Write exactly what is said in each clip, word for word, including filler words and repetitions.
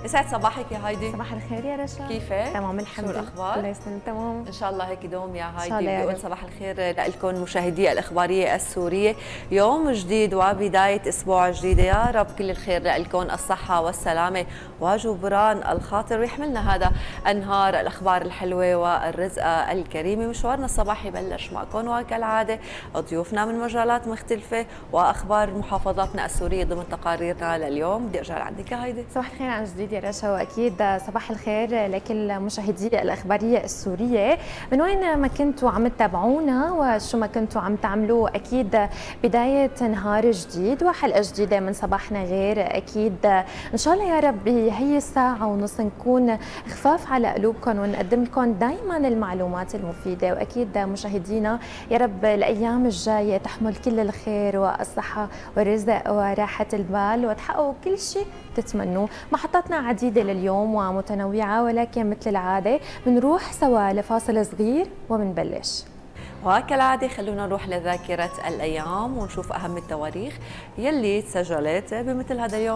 يسعد صباحك يا هايدي. صباح الخير يا رشا. كيفك؟ تمام الحمد لله. شو الاخبار؟ الله يسلمك. تمام ان شاء الله هيك دوم يا هايدي. بدي اقول صباح الخير لكم مشاهدي الاخباريه السوريه، يوم جديد وبدايه اسبوع جديد، يا رب كل الخير لكم، الصحه والسلامه وجبران الخاطر، ويحملنا هذا النهار الاخبار الحلوه والرزقه الكريمه. مشوارنا الصباحي بلش معكم وكالعاده ضيوفنا من مجالات مختلفه واخبار محافظاتنا السوريه ضمن تقاريرنا لليوم. بدي ارجع لعندك يا هايدي. صباح الخير عن جديد يا رشا، واكيد صباح الخير لكل مشاهدي الاخباريه السوريه من وين ما كنتوا عم تتابعونا وشو ما كنتوا عم تعملوا. اكيد بدايه نهار جديد وحلقه جديده من صباحنا غير. اكيد ان شاء الله يا رب هي الساعه ونص نكون خفاف على قلوبكم ونقدم لكم دائما المعلومات المفيده. واكيد مشاهدينا يا رب الايام الجايه تحمل كل الخير والصحه والرزق وراحه البال وتحققوا كل شيء تتمنوه. محطاتنا عديده لليوم ومتنوعه، ولكن مثل العاده بنروح سوا لفاصل صغير وبنبلش. وكالعاده خلونا نروح لذاكره الايام ونشوف اهم التواريخ يلي تسجلت بمثل هذا اليوم.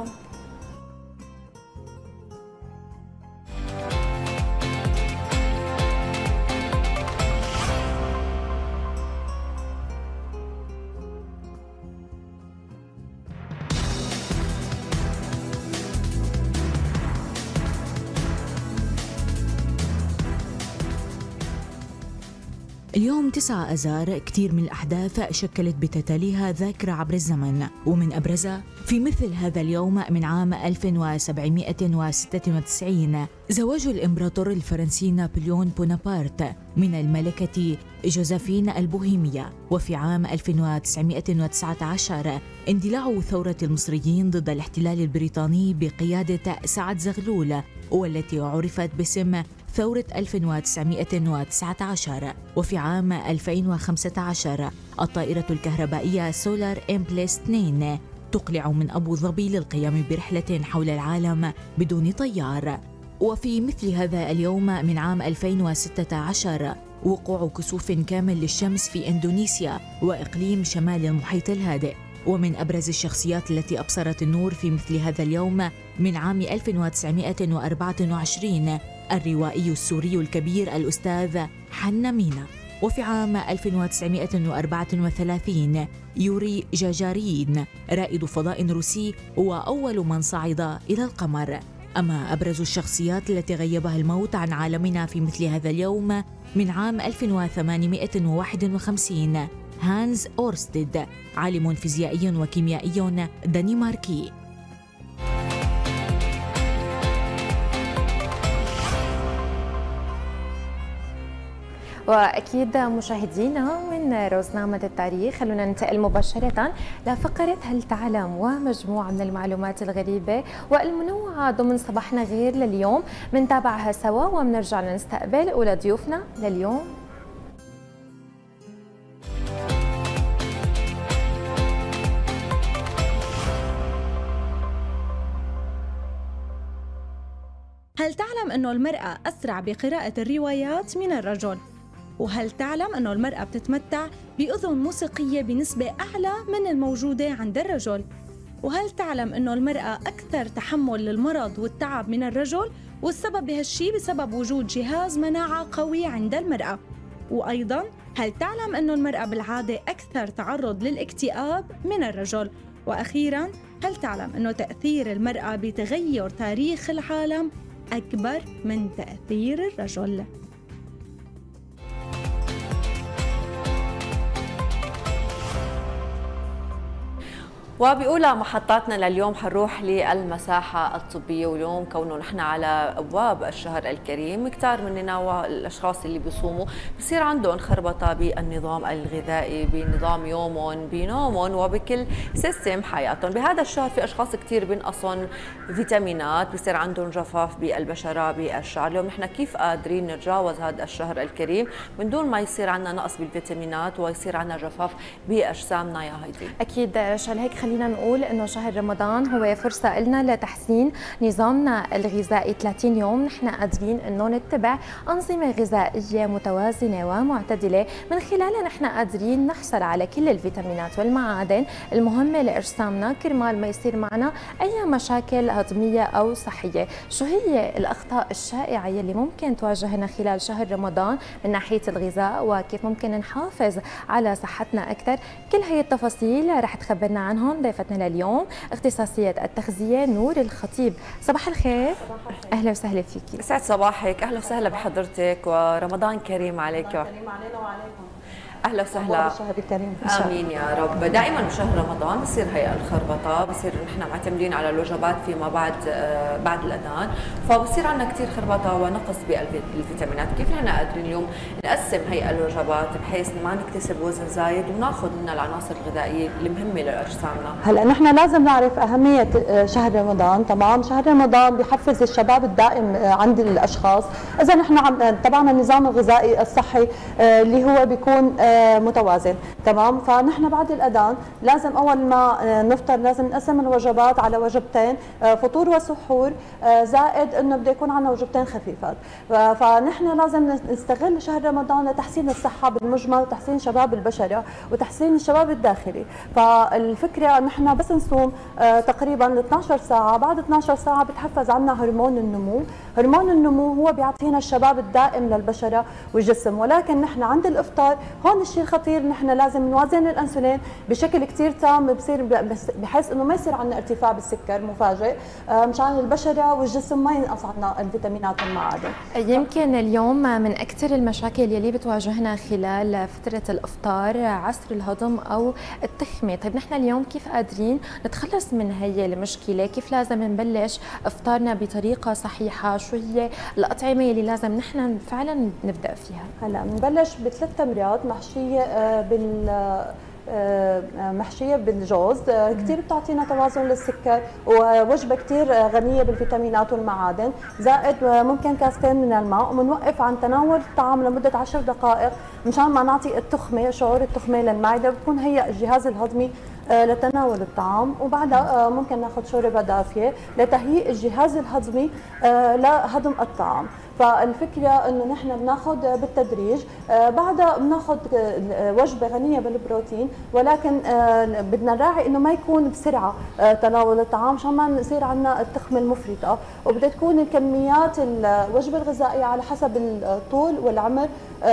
اليوم تسعة آذار كثير من الأحداث شكلت بتتاليها ذاكرة عبر الزمن، ومن أبرزها في مثل هذا اليوم من عام ألف وسبعمئة وستة وتسعين زواج الإمبراطور الفرنسي نابليون بونابرت من الملكة جوزفين البوهيمية. وفي عام ألف وتسعمئة وتسعة عشر اندلاع ثورة المصريين ضد الاحتلال البريطاني بقيادة سعد زغلول، والتي عرفت باسم ثورة ألف وتسعمئة وتسعة عشر. وفي عام ألفين وخمسة عشر الطائرة الكهربائية سولار إمبلس اثنين تقلع من أبو ظبي للقيام برحلة حول العالم بدون طيار. وفي مثل هذا اليوم من عام ألفين وستة عشر وقوع كسوف كامل للشمس في إندونيسيا وإقليم شمال المحيط الهادئ. ومن أبرز الشخصيات التي أبصرت النور في مثل هذا اليوم من عام ألف وتسعمئة وأربعة وعشرين الروائي السوري الكبير الأستاذ حنا مينا. وفي عام ألف وتسعمئة وأربعة وثلاثين يوري جاجارين رائد فضاء روسي وأول من صعد إلى القمر. أما أبرز الشخصيات التي غيبها الموت عن عالمنا في مثل هذا اليوم من عام ألف وثمانمئة وواحد وخمسين هانز أورستيد، عالم فيزيائي وكيميائي دنماركي. واكيد مشاهدينا من روزنامه التاريخ خلونا ننتقل مباشره لفقره هل تعلم ومجموعه من المعلومات الغريبه والمنوعه ضمن صباحنا غير لليوم. بنتابعها سوا وبنرجع نستقبل اولى ضيوفنا لليوم. هل تعلم أنه المرأة أسرع بقراءة الروايات من الرجل؟ وهل تعلم أنه المرأة بتتمتع بأذن موسيقية بنسبة أعلى من الموجودة عند الرجل؟ وهل تعلم أنه المرأة أكثر تحمل للمرض والتعب من الرجل؟ والسبب بهالشي بسبب وجود جهاز مناعة قوي عند المرأة. وأيضاً هل تعلم أنه المرأة بالعادة أكثر تعرض للاكتئاب من الرجل؟ وأخيراً هل تعلم أنه تأثير المرأة بتغير تاريخ العالم أكبر من تأثير الرجل؟ وبأولى محطاتنا لليوم حنروح للمساحة الطبية، واليوم كونه نحن على أبواب الشهر الكريم كتار مننا والأشخاص اللي بيصوموا بصير عندهم خربطة بالنظام الغذائي، بنظام يومهم، بنومهم، وبكل سيستم حياتهم. بهذا الشهر في أشخاص كتير بينقصهم فيتامينات، بصير عندهم جفاف بالبشرة بالشعر. اليوم نحن كيف قادرين نتجاوز هذا الشهر الكريم من دون ما يصير عندنا نقص بالفيتامينات ويصير عندنا جفاف بأجسامنا يا هيدي؟ أكيد رشا، هيك خلينا نقول انه شهر رمضان هو فرصه لنا لتحسين نظامنا الغذائي. ثلاثين يوم نحن قادرين انه نتبع انظمه غذائيه متوازنه ومعتدله، من خلالها نحن قادرين نحصل على كل الفيتامينات والمعادن المهمه لاجسامنا كرمال ما يصير معنا اي مشاكل هضميه او صحيه. شو هي الاخطاء الشائعه يلي ممكن تواجهنا خلال شهر رمضان من ناحيه الغذاء، وكيف ممكن نحافظ على صحتنا اكثر؟ كل هي التفاصيل رح تخبرنا عنهم ضيفتنا لليوم اختصاصيه التغذيه نور الخطيب. صباح الخير. صباح الخير. اهلا وسهلا فيكي. سعد صباحك، اهلا وسهلا بحضرتك ورمضان كريم عليك. رمضان كريم علينا وعليكم. اهلا وسهلا. الشهر الكريم. امين يا رب. دائما بشهر رمضان بصير هي الخربطه، بصير نحن معتمدين على الوجبات فيما بعد آه بعد الاذان، فبصير عندنا كثير خربطه ونقص بالفيتامينات. كيف نحن قادرين اليوم نقسم هي الوجبات بحيث ما نكتسب وزن زايد وناخذ منها العناصر الغذائيه المهمه لاجسامنا؟ هلا نحن لازم نعرف اهميه شهر رمضان. تمام، شهر رمضان بيحفز الشباب الدائم عند الاشخاص. اذا نحن تبعنا النظام الغذائي الصحي اللي هو بيكون متوازن. تمام، فنحن بعد الاذان لازم اول ما نفطر لازم نقسم الوجبات على وجبتين، فطور وسحور، زائد انه بده يكون عندنا وجبتين خفيفات. فنحن لازم نستغل شهر رمضان لتحسين الصحه بالمجمل وتحسين شباب البشره وتحسين الشباب الداخلي. فالفكره نحن بس نصوم تقريبا اثنعش ساعه، بعد اثنعش ساعه بتحفز عنا هرمون النمو. هرمون النمو هو بيعطينا الشباب الدائم للبشره والجسم، ولكن نحن عند الافطار هون الشيء الخطير، نحن لازم نوازن الانسولين بشكل كثير تام، بصير بحيث انه ما يصير عندنا ارتفاع بالسكر مفاجئ، مشان البشره والجسم ما ينقص عنا الفيتامينات والمعادن. يمكن اليوم من اكثر المشاكل يلي بتواجهنا خلال فتره الافطار عسر الهضم او التخمه. طيب نحن اليوم كيف قادرين نتخلص من هي المشكله؟ كيف لازم نبلش افطارنا بطريقه صحيحه؟ شو هي الاطعمه يلي لازم نحن فعلا نبدا فيها؟ هلا بنبلش بثلاث تمرات محشيه بال محشيه بالجوز، كثير بتعطينا توازن للسكر، ووجبه كثير غنيه بالفيتامينات والمعادن، زائد ممكن كاستين من الماء، وبنوقف عن تناول الطعام لمده عشر دقائق مشان ما نعطي التخمه، شعور التخمه للمعده، بتكون هي الجهاز الهضمي لتناول الطعام. وبعدها ممكن ناخذ شوربه دافيه لتهيئ الجهاز الهضمي لهضم الطعام. فالفكره انه نحن بناخذ بالتدريج، بعدها بناخذ وجبه غنيه بالبروتين، ولكن بدنا نراعي انه ما يكون بسرعه تناول الطعام عشان ما يصير عندنا التخمه المفرطه، وبدها تكون الكميات الوجبه الغذائيه على حسب الطول والعمر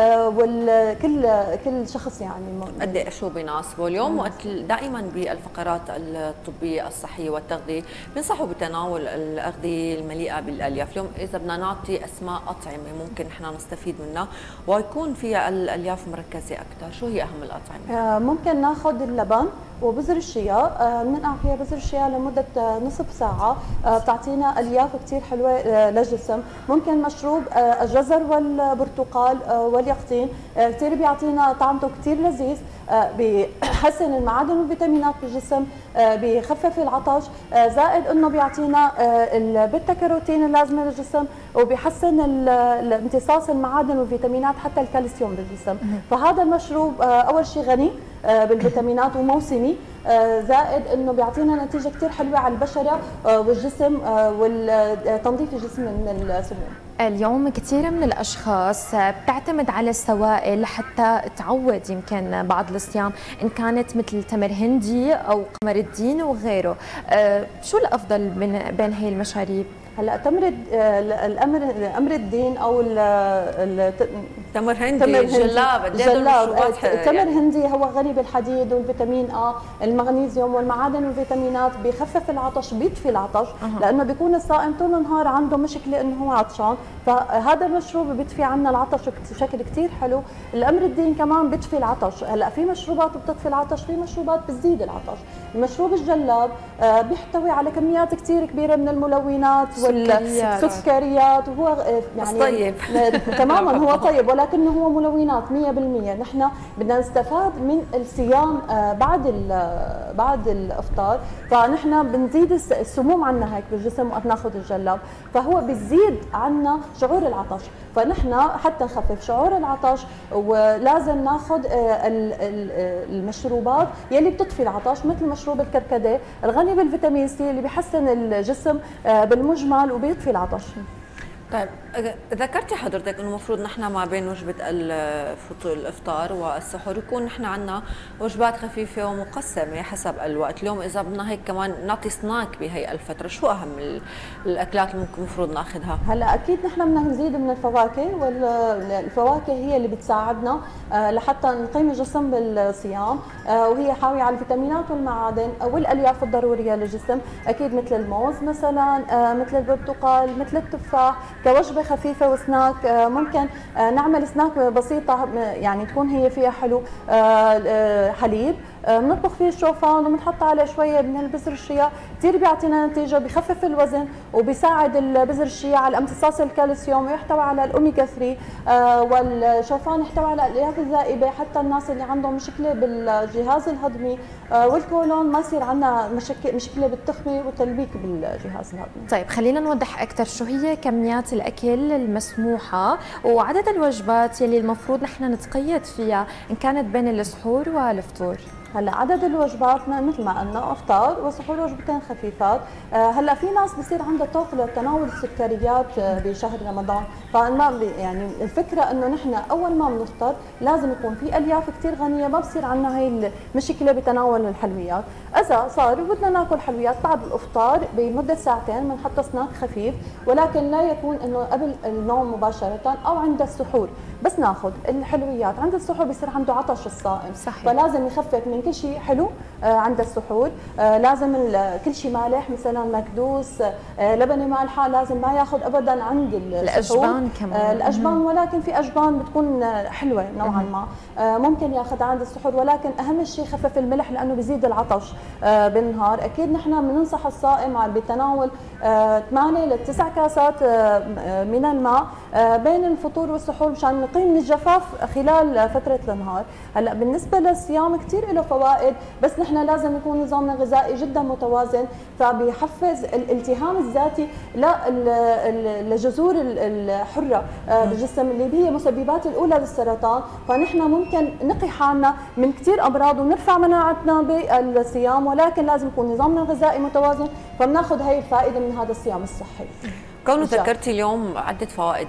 وكل كل شخص يعني قد ايه شو بيناسبه. اليوم وقت دائما بالفقرات الطبيه الصحيه والتغذيه بنصحوا بتناول الاغذيه المليئه بالالياف. اليوم اذا بدنا نعطي اسماء اطعمه ممكن نحن نستفيد منها ويكون فيها الالياف مركزه اكثر، شو هي اهم الاطعمه؟ ممكن ناخذ اللبن وبذر الشيا، بننقع فيها بذر الشيا لمده نصف ساعه، بتعطينا الياف كثير حلوه للجسم. ممكن مشروب الجزر والبرتقال واليقطين، كثير بيعطينا طعمته كثير لذيذ، بيحسن المعادن والفيتامينات بالجسم، بيخفف العطش، زائد انه بيعطينا البيتا كاروتين اللازمه للجسم، وبيحسن امتصاص المعادن والفيتامينات حتى الكالسيوم بالجسم. فهذا المشروب اول شيء غني بالفيتامينات وموسمي، زائد انه بيعطينا نتيجه كثير حلوه على البشره والجسم وتنظيف الجسم من السموم. اليوم كثير من الاشخاص بتعتمد على السوائل لحتى تعود يمكن بعض الصيام، ان كانت مثل تمر هندي او قمر الدين وغيره. شو الافضل بين هي المشاريب؟ هلا تمر الامر امر الدين او تمر هندي جلاب جلاب تمر يعني. هندي هو غني بالحديد والفيتامين ا، المغنيسيوم والمعادن والفيتامينات، بيخفف العطش، بيطفي العطش، أه. لانه بيكون الصائم طول النهار عنده مشكله انه هو عطشان، فهذا المشروب بيطفي عنا العطش بشكل كثير حلو. الامر الدين كمان بيطفي العطش. هلا في مشروبات بتطفي العطش، في مشروبات بتزيد العطش. المشروب الجلاب بيحتوي على كميات كثير كبيره من الملونات والسكريات، وهو يعني طيب تماما هو طيب، ولكنه هو ملونات مية بالمية. نحن بدنا نستفاد من الصيام بعد بعد الافطار، فنحن بنزيد السموم عنا هيك بالجسم وقت ناخذ الجلاب، فهو بيزيد عنا شعور العطش. فنحن حتى نخفف شعور العطش ولازم ناخذ المشروبات يلي بتطفي العطش، مثل مشروب الكركديه الغني بالفيتامين سي اللي بيحسن الجسم بالمجمل وبيطفي العطش. طيب ذكرتي حضرتك انه المفروض نحن ما بين وجبه الفطور الافطار والسحور يكون نحن عندنا وجبات خفيفه ومقسمه حسب الوقت. اليوم اذا بدنا هيك كمان نعطي سناك بهي الفتره، شو اهم الاكلات اللي ممكن المفروض ناخذها؟ هلا اكيد نحن بدنا نزيد من الفواكه، والفواكه هي اللي بتساعدنا لحتى نقيم الجسم بالصيام، وهي حاويه على الفيتامينات والمعادن والالياف الضروريه للجسم. اكيد مثل الموز مثلا، مثل البرتقال، مثل التفاح كوجبه خفيفه وسناك. ممكن نعمل سناك بسيطه يعني تكون هي فيها حلو، حليب بنطبخ فيه الشوفان وبنحط عليه شويه من البذر الشيا، كثير بيعطينا نتيجه، بخفف الوزن وبيساعد البذر الشيا على امتصاص الكالسيوم ويحتوي على الاوميجا ثلاثة، والشوفان يحتوي على الالياف الذائبه حتى الناس اللي عندهم مشكله بالجهاز الهضمي والكولون ما يصير عندنا مشكله بالتخمه والتلبيك بالجهاز الهضمي. طيب خلينا نوضح اكثر شو هي كميات الاكل المسموحه وعدد الوجبات يلي المفروض نحن نتقيد فيها ان كانت بين السحور والفطور. هلا عدد الوجبات مثل ما قلنا افطار وسحور وجبتين خفيفات. هلا في ناس بصير عندها طاقه لتناول السكريات بشهر رمضان، فما يعني الفكره انه نحن اول ما بنفطر لازم يكون في الياف كثير غنيه، ما بصير عندنا هي المشكله بتناول الحلويات. اذا صار بدنا ناكل حلويات بعد الافطار بمده ساعتين بنحط سناك خفيف، ولكن لا يكون انه قبل النوم مباشره او عند السحور بس ناخذ الحلويات. عند السحور بصير عنده عطش الصائم، صحيح. فلازم يخفف من كل شيء حلو عند السحور. لازم كل شيء مالح مثلا مكدوس، لبنه مالحه لازم ما ياخذ ابدا عند السحور. الاجبان كمان، الاجبان ولكن في اجبان بتكون حلوه نوعا ما ممكن ياخذ عند السحور، ولكن اهم شيء خفف الملح لانه بيزيد العطش بالنهار. اكيد نحن بننصح الصائم بتناول ثمانية لتسع كاسات من الماء بين الفطور والسحور مشان نقي من الجفاف خلال فتره النهار. هلا بالنسبه للصيام كثير له فوائد، بس نحن لازم يكون نظامنا الغذائي جدا متوازن، فبيحفز الالتهام الذاتي للجذور الحره بالجسم اللي هي مسببات الاولى للسرطان. فنحن ممكن نقي حالنا من كثير امراض ونرفع مناعتنا بالصيام، ولكن لازم يكون نظامنا الغذائي متوازن، فبناخذ هي الفائده من هذا الصيام الصحي. كونه ذكرتي اليوم عدة فوائد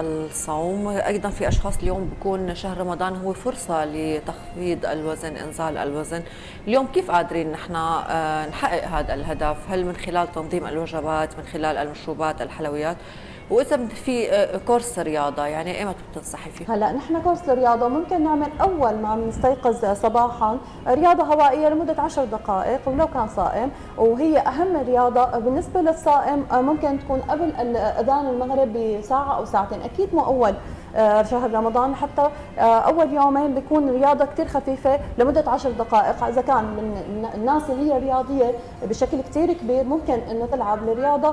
للصوم، أيضا في أشخاص اليوم بكون شهر رمضان هو فرصة لتخفيض الوزن، إنزال الوزن. اليوم كيف قادرين نحن نحقق هذا الهدف؟ هل من خلال تنظيم الوجبات، من خلال المشروبات، الحلويات؟ واذا في كورس رياضه يعني ايمتى بتنصحي فيه؟ هلا نحن كورس الرياضه ممكن نعمل اول ما بنستيقظ صباحا رياضه هوائيه لمده عشر دقائق ولو كان صائم، وهي اهم رياضه بالنسبه للصائم ممكن تكون قبل اذان المغرب بساعه او ساعتين، اكيد مو اول شهر رمضان، حتى اول يومين بيكون رياضه كثير خفيفه لمده عشر دقائق. اذا كان من الناس اللي هي رياضيه بشكل كثير كبير ممكن انه تلعب الرياضه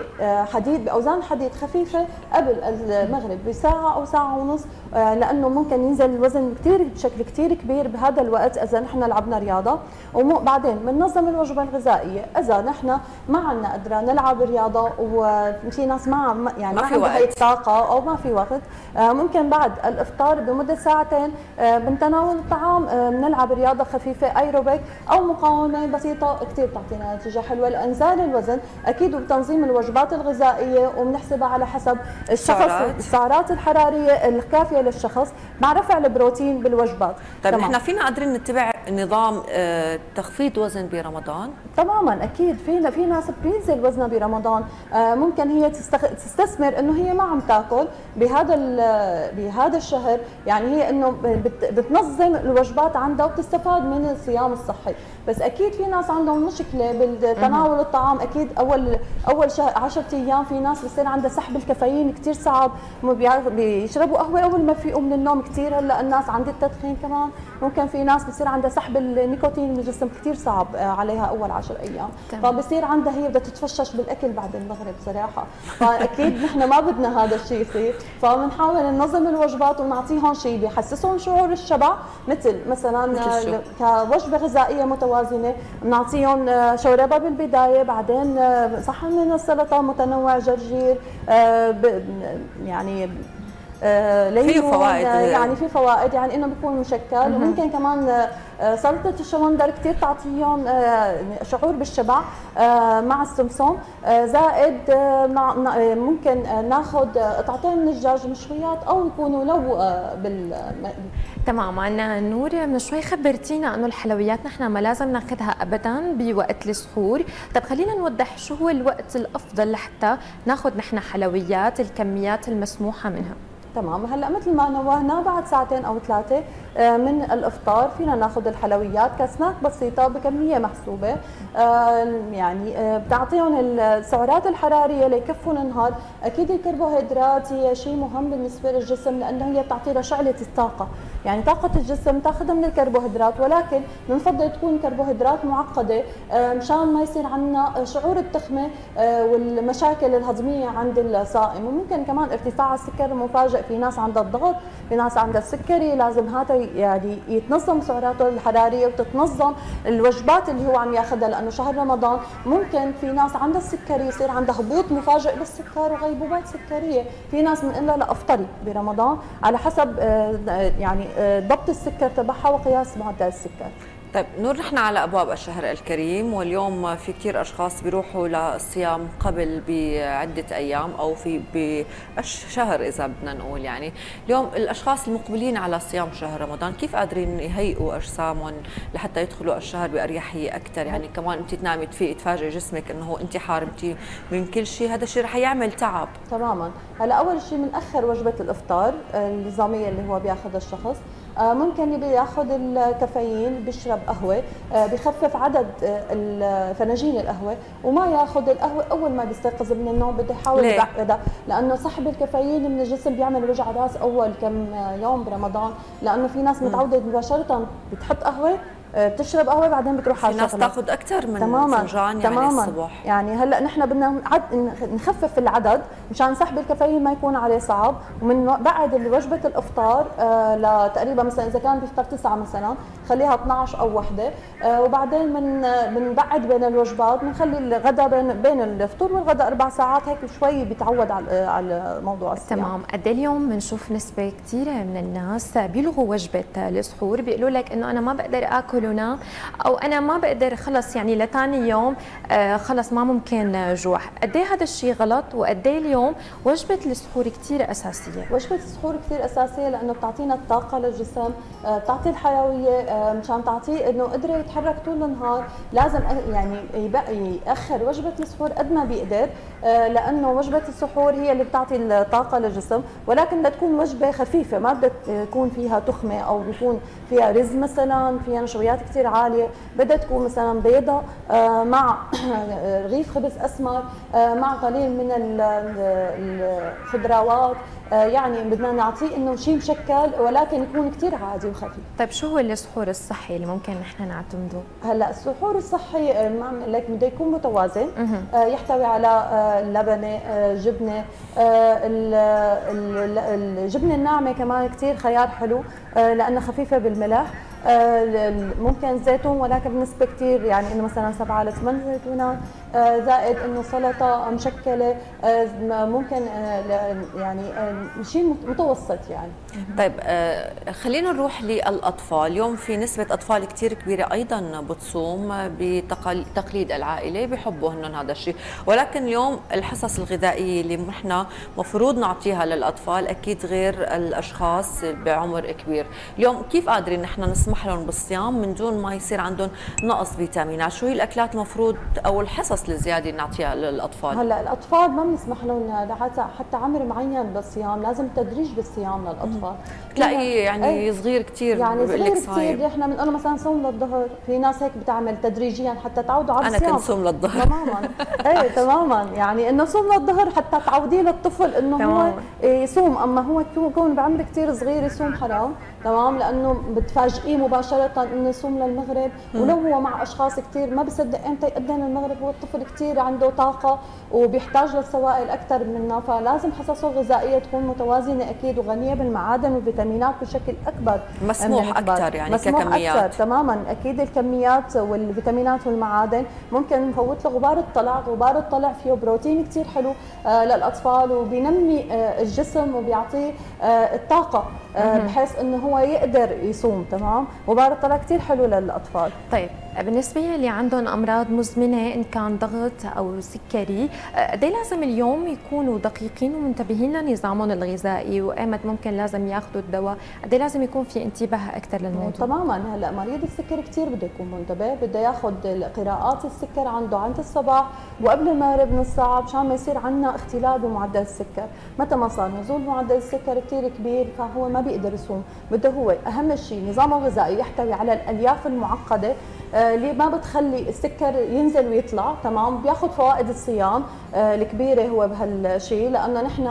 بحديد باوزان حديد خفيفه قبل المغرب بساعه او ساعه ونص، لانه ممكن ينزل الوزن كثير بشكل كثير كبير بهذا الوقت اذا نحن لعبنا رياضه. وبعدين بننظم الوجبه الغذائيه. اذا نحن ما عندنا قدره نلعب رياضه وفي ناس ما يعني ما عندها هي الطاقه او ما في وقت، ممكن بعد الافطار بمده ساعتين من تناول الطعام بنلعب رياضه خفيفه ايروبيك او مقاومه بسيطه كثير بتعطينا نتيجه حلوه لانزال الوزن، اكيد وبتنظيم الوجبات الغذائيه وبنحسبها على حسب الشخص، السعرات الحراريه الكافيه للشخص مع رفع البروتين بالوجبات. طيب نحن فينا قادرين نتبع نظام تخفيض وزن برمضان؟ تماما اكيد في في ناس بينزل وزنها برمضان، ممكن هي تستثمر انه هي ما عم تاكل بهذا بهذا الشهر، يعني هي انه بتنظم الوجبات عندها وبتستفاد من الصيام الصحي. بس اكيد في ناس عندهم مشكله بتناول الطعام، اكيد اول اول شهر عشرة ايام في ناس بصير عندها سحب الكافيين كثير صعب، بيشربوا قهوه اول ما فيقوا من النوم كثير. هلا الناس عند التدخين كمان ممكن في ناس بصير عندها سحب النيكوتين من الجسم كثير صعب عليها اول عشر ايام، فبصير عندها هي بدها تتفشش بالاكل بعد المغرب صراحه، فاكيد نحن ما بدنا هذا الشيء يصير، فبنحاول ننظم الوجبات ونعطيهم شيء بيحسسهم شعور الشبع، مثل مثلا كوجبه غذائيه متوازنه بنعطيهم شوربه بالبدايه، بعدين صحن من السلطه متنوع، جرجير يعني آه في فوائد، يعني في فوائد، يعني انه بيكون مشكل، وممكن كمان آه سلطه الشمندر كثير تعطيهم آه شعور بالشبع آه مع السمسم، آه زائد آه مع ممكن آه ناخذ قطعتين من الدجاج مشويات او يكونوا لو آه بال تماما. نور، من شوي خبرتينا انه الحلويات نحن ما لازم ناخذها ابدا بوقت السحور، طيب خلينا نوضح شو هو الوقت الافضل لحتى ناخذ نحن حلويات الكميات المسموحه منها. تمام، هلا مثل ما نوهنا بعد ساعتين او ثلاثه من الافطار فينا ناخذ الحلويات كسناك بسيطه بكميه محسوبه، يعني بتعطيهم السعرات الحراريه ليكفوا النهار. اكيد الكربوهيدرات هي شيء مهم بالنسبه للجسم لانه هي بتعطي له شعله الطاقه، يعني طاقه الجسم تاخذها من الكربوهيدرات، ولكن بنفضل تكون كربوهيدرات معقده مشان ما يصير عندنا شعور التخمه والمشاكل الهضميه عند الصائم، وممكن كمان ارتفاع السكر المفاجئ، في ناس عندها الضغط، في ناس عندها السكري، لازم هذا يعني يتنظم سعراته الحراريه وتتنظم الوجبات اللي هو عم ياخذها، لانه شهر رمضان ممكن في ناس عندها السكري يصير عندها هبوط مفاجئ بالسكر وغيبوبات سكريه، في ناس بنقول لها افطري برمضان على حسب يعني ضبط السكر تبعها وقياس معدل السكر. طيب نور، نحن على ابواب الشهر الكريم، واليوم في كثير اشخاص بيروحوا للصيام قبل بعده ايام او في بالشهر اذا بدنا نقول، يعني اليوم الاشخاص المقبلين على صيام شهر رمضان كيف قادرين يهيئوا اجسامهم لحتى يدخلوا الشهر باريحيه اكثر؟ يعني كمان انت تنامي تفيقي تفاجئي جسمك انه انت حارمتي من كل شيء، هذا الشيء رح يعمل تعب. تماما، هلا اول شيء بنأخر وجبه الافطار النظاميه اللي هو بياخذها الشخص، ممكن اللي بياخذ الكافيين بيشرب قهوه بخفف عدد فناجين القهوه، وما ياخذ القهوه اول ما بيستيقظ من النوم، بده يحاول يبعدها لانه سحب الكافيين من الجسم بيعمل وجع راس اول كم يوم برمضان، لانه في ناس متعوده مباشره بتحط قهوه بتشرب قهوه بعدين بتروح على الناس تاخذ اكثر من تماماً فنجان يعني تماماً الصبح. يعني هلا نحن بدنا نخفف العدد مشان سحب الكافيين ما يكون عليه صعب، ومن بعد وجبه الافطار آه لتقريبا مثلا اذا كان بيفطر تسعة مثلا خليها اثنعش او وحده، آه وبعدين من بنبعد بين الوجبات، بنخلي الغداء بين بين الفطور والغداء اربع ساعات، هيك شوي بيتعود على على موضوع الصيام. تمام. قد اليوم بنشوف نسبه كثيره من الناس بيلغوا وجبه السحور، بيقولوا لك انه انا ما بقدر اكل ونام، او انا ما بقدر خلص يعني لثاني يوم آه خلص ما ممكن جوع. قد ايه هذا الشيء غلط، وقد ايه اليوم وجبه السحور كثير اساسيه؟ وجبه السحور كثير اساسيه لانه بتعطينا الطاقه للجسم، آه بتعطي الحيويه، آه مشان تعطيه انه قدره يتحرك طول النهار، لازم يعني ياخر وجبه السحور قد ما بيقدر، آه لانه وجبه السحور هي اللي بتعطي الطاقه للجسم، ولكن بدها تكون وجبه خفيفه، ما بدها تكون فيها تخمه او بيكون فيها رز مثلا، فيها نشويات كثير عاليه، بدها تكون مثلا بيضه آه مع رغيف خبز اسمر آه مع قليل من الخضروات، آه يعني بدنا نعطيه انه شيء مشكل ولكن يكون كثير عادي وخفيف. طيب شو هو السحور الصحي اللي ممكن نحن نعتمده؟ هلا السحور الصحي ما عم لك بده يكون متوازن، آه يحتوي على آه لبنه، آه جبنه، آه الجبنه الناعمه كمان كثير خيار حلو آه لانها خفيفه بالملح، آه ممكن زيتون ولكن بنسبه كثير، يعني انه مثلا سبعة لثمان زيتونات، آه زائد انه سلطه مشكله، آه ممكن آه يعني آه شيء متوسط يعني. طيب آه خلينا نروح للاطفال، اليوم في نسبه اطفال كثير كبيره ايضا بتصوم بتقليد العائله، بحبوا هن هذا الشيء، ولكن اليوم الحصص الغذائيه اللي نحن مفروض نعطيها للاطفال اكيد غير الاشخاص بعمر كبير، اليوم كيف قادرين نحن نسمح لهم بالصيام من دون ما يصير عندهم نقص فيتامينات؟ شو هي الاكلات المفروض او الحصص الفصل الزياده نعطيها للاطفال؟ هلا الاطفال ما بنسمح لهم حتى عمر معين بالصيام، لازم تدريج بالصيام للاطفال. تلاقيه يعني ايه صغير كثير، يعني صغير كثير. احنا بنقول مثلا صوم للظهر، في ناس هيك بتعمل تدريجيا حتى تعودوا على الصيام. انا كنت صوم للظهر تماما. ايه تماما، يعني انه صوم للظهر حتى تعوديه للطفل انه هو يصوم، اما هو يكون بعمر كثير صغير يصوم حرام، تمام، لانه بتفاجئيه مباشره انه يصوم للمغرب، ولو هو مع اشخاص كثير ما بصدق امتى يقدم المغرب، هو الطفل كثير عنده طاقه وبيحتاج للسوائل اكثر منا، فلازم حصصه الغذائيه تكون متوازنه اكيد وغنيه بالمعادن والفيتامينات بشكل اكبر، مسموح اكثر يعني مسموح ككميات أكثر. تماما اكيد الكميات والفيتامينات والمعادن. ممكن نفوت له غبار الطلع، غبار الطلع فيه بروتين كثير حلو آه للاطفال وبينمي آه الجسم وبيعطيه آه الطاقه آه بحيث انه هو يقدر يصوم. تمام، غبار الطلع كثير حلو للاطفال. طيب بالنسبه اللي عندهم امراض مزمنه ان كان ضغط او سكري، قد ايه لازم اليوم يكونوا دقيقين ومنتبهين لنظامهم الغذائي، وايمت ممكن لازم ياخذوا الدواء؟ قد ايه لازم يكون في انتباه اكثر للموضوع؟ تماما. هلا مريض السكر كثير بده يكون منتبه، بده ياخذ قراءات السكر عنده عند الصباح وقبل المغرب نص ساعه مشان ما يصير عندنا اختلال بمعدل السكر. متى ما صار نزول معدل السكر كثير كبير فهو ما بيقدر يصوم، بده هو اهم شيء نظامه الغذائي يحتوي على الالياف المعقده اللي ما بتخلي السكر ينزل ويطلع. تمام، بياخذ فوائد الصيام الكبيره هو بهالشيء، لانه نحن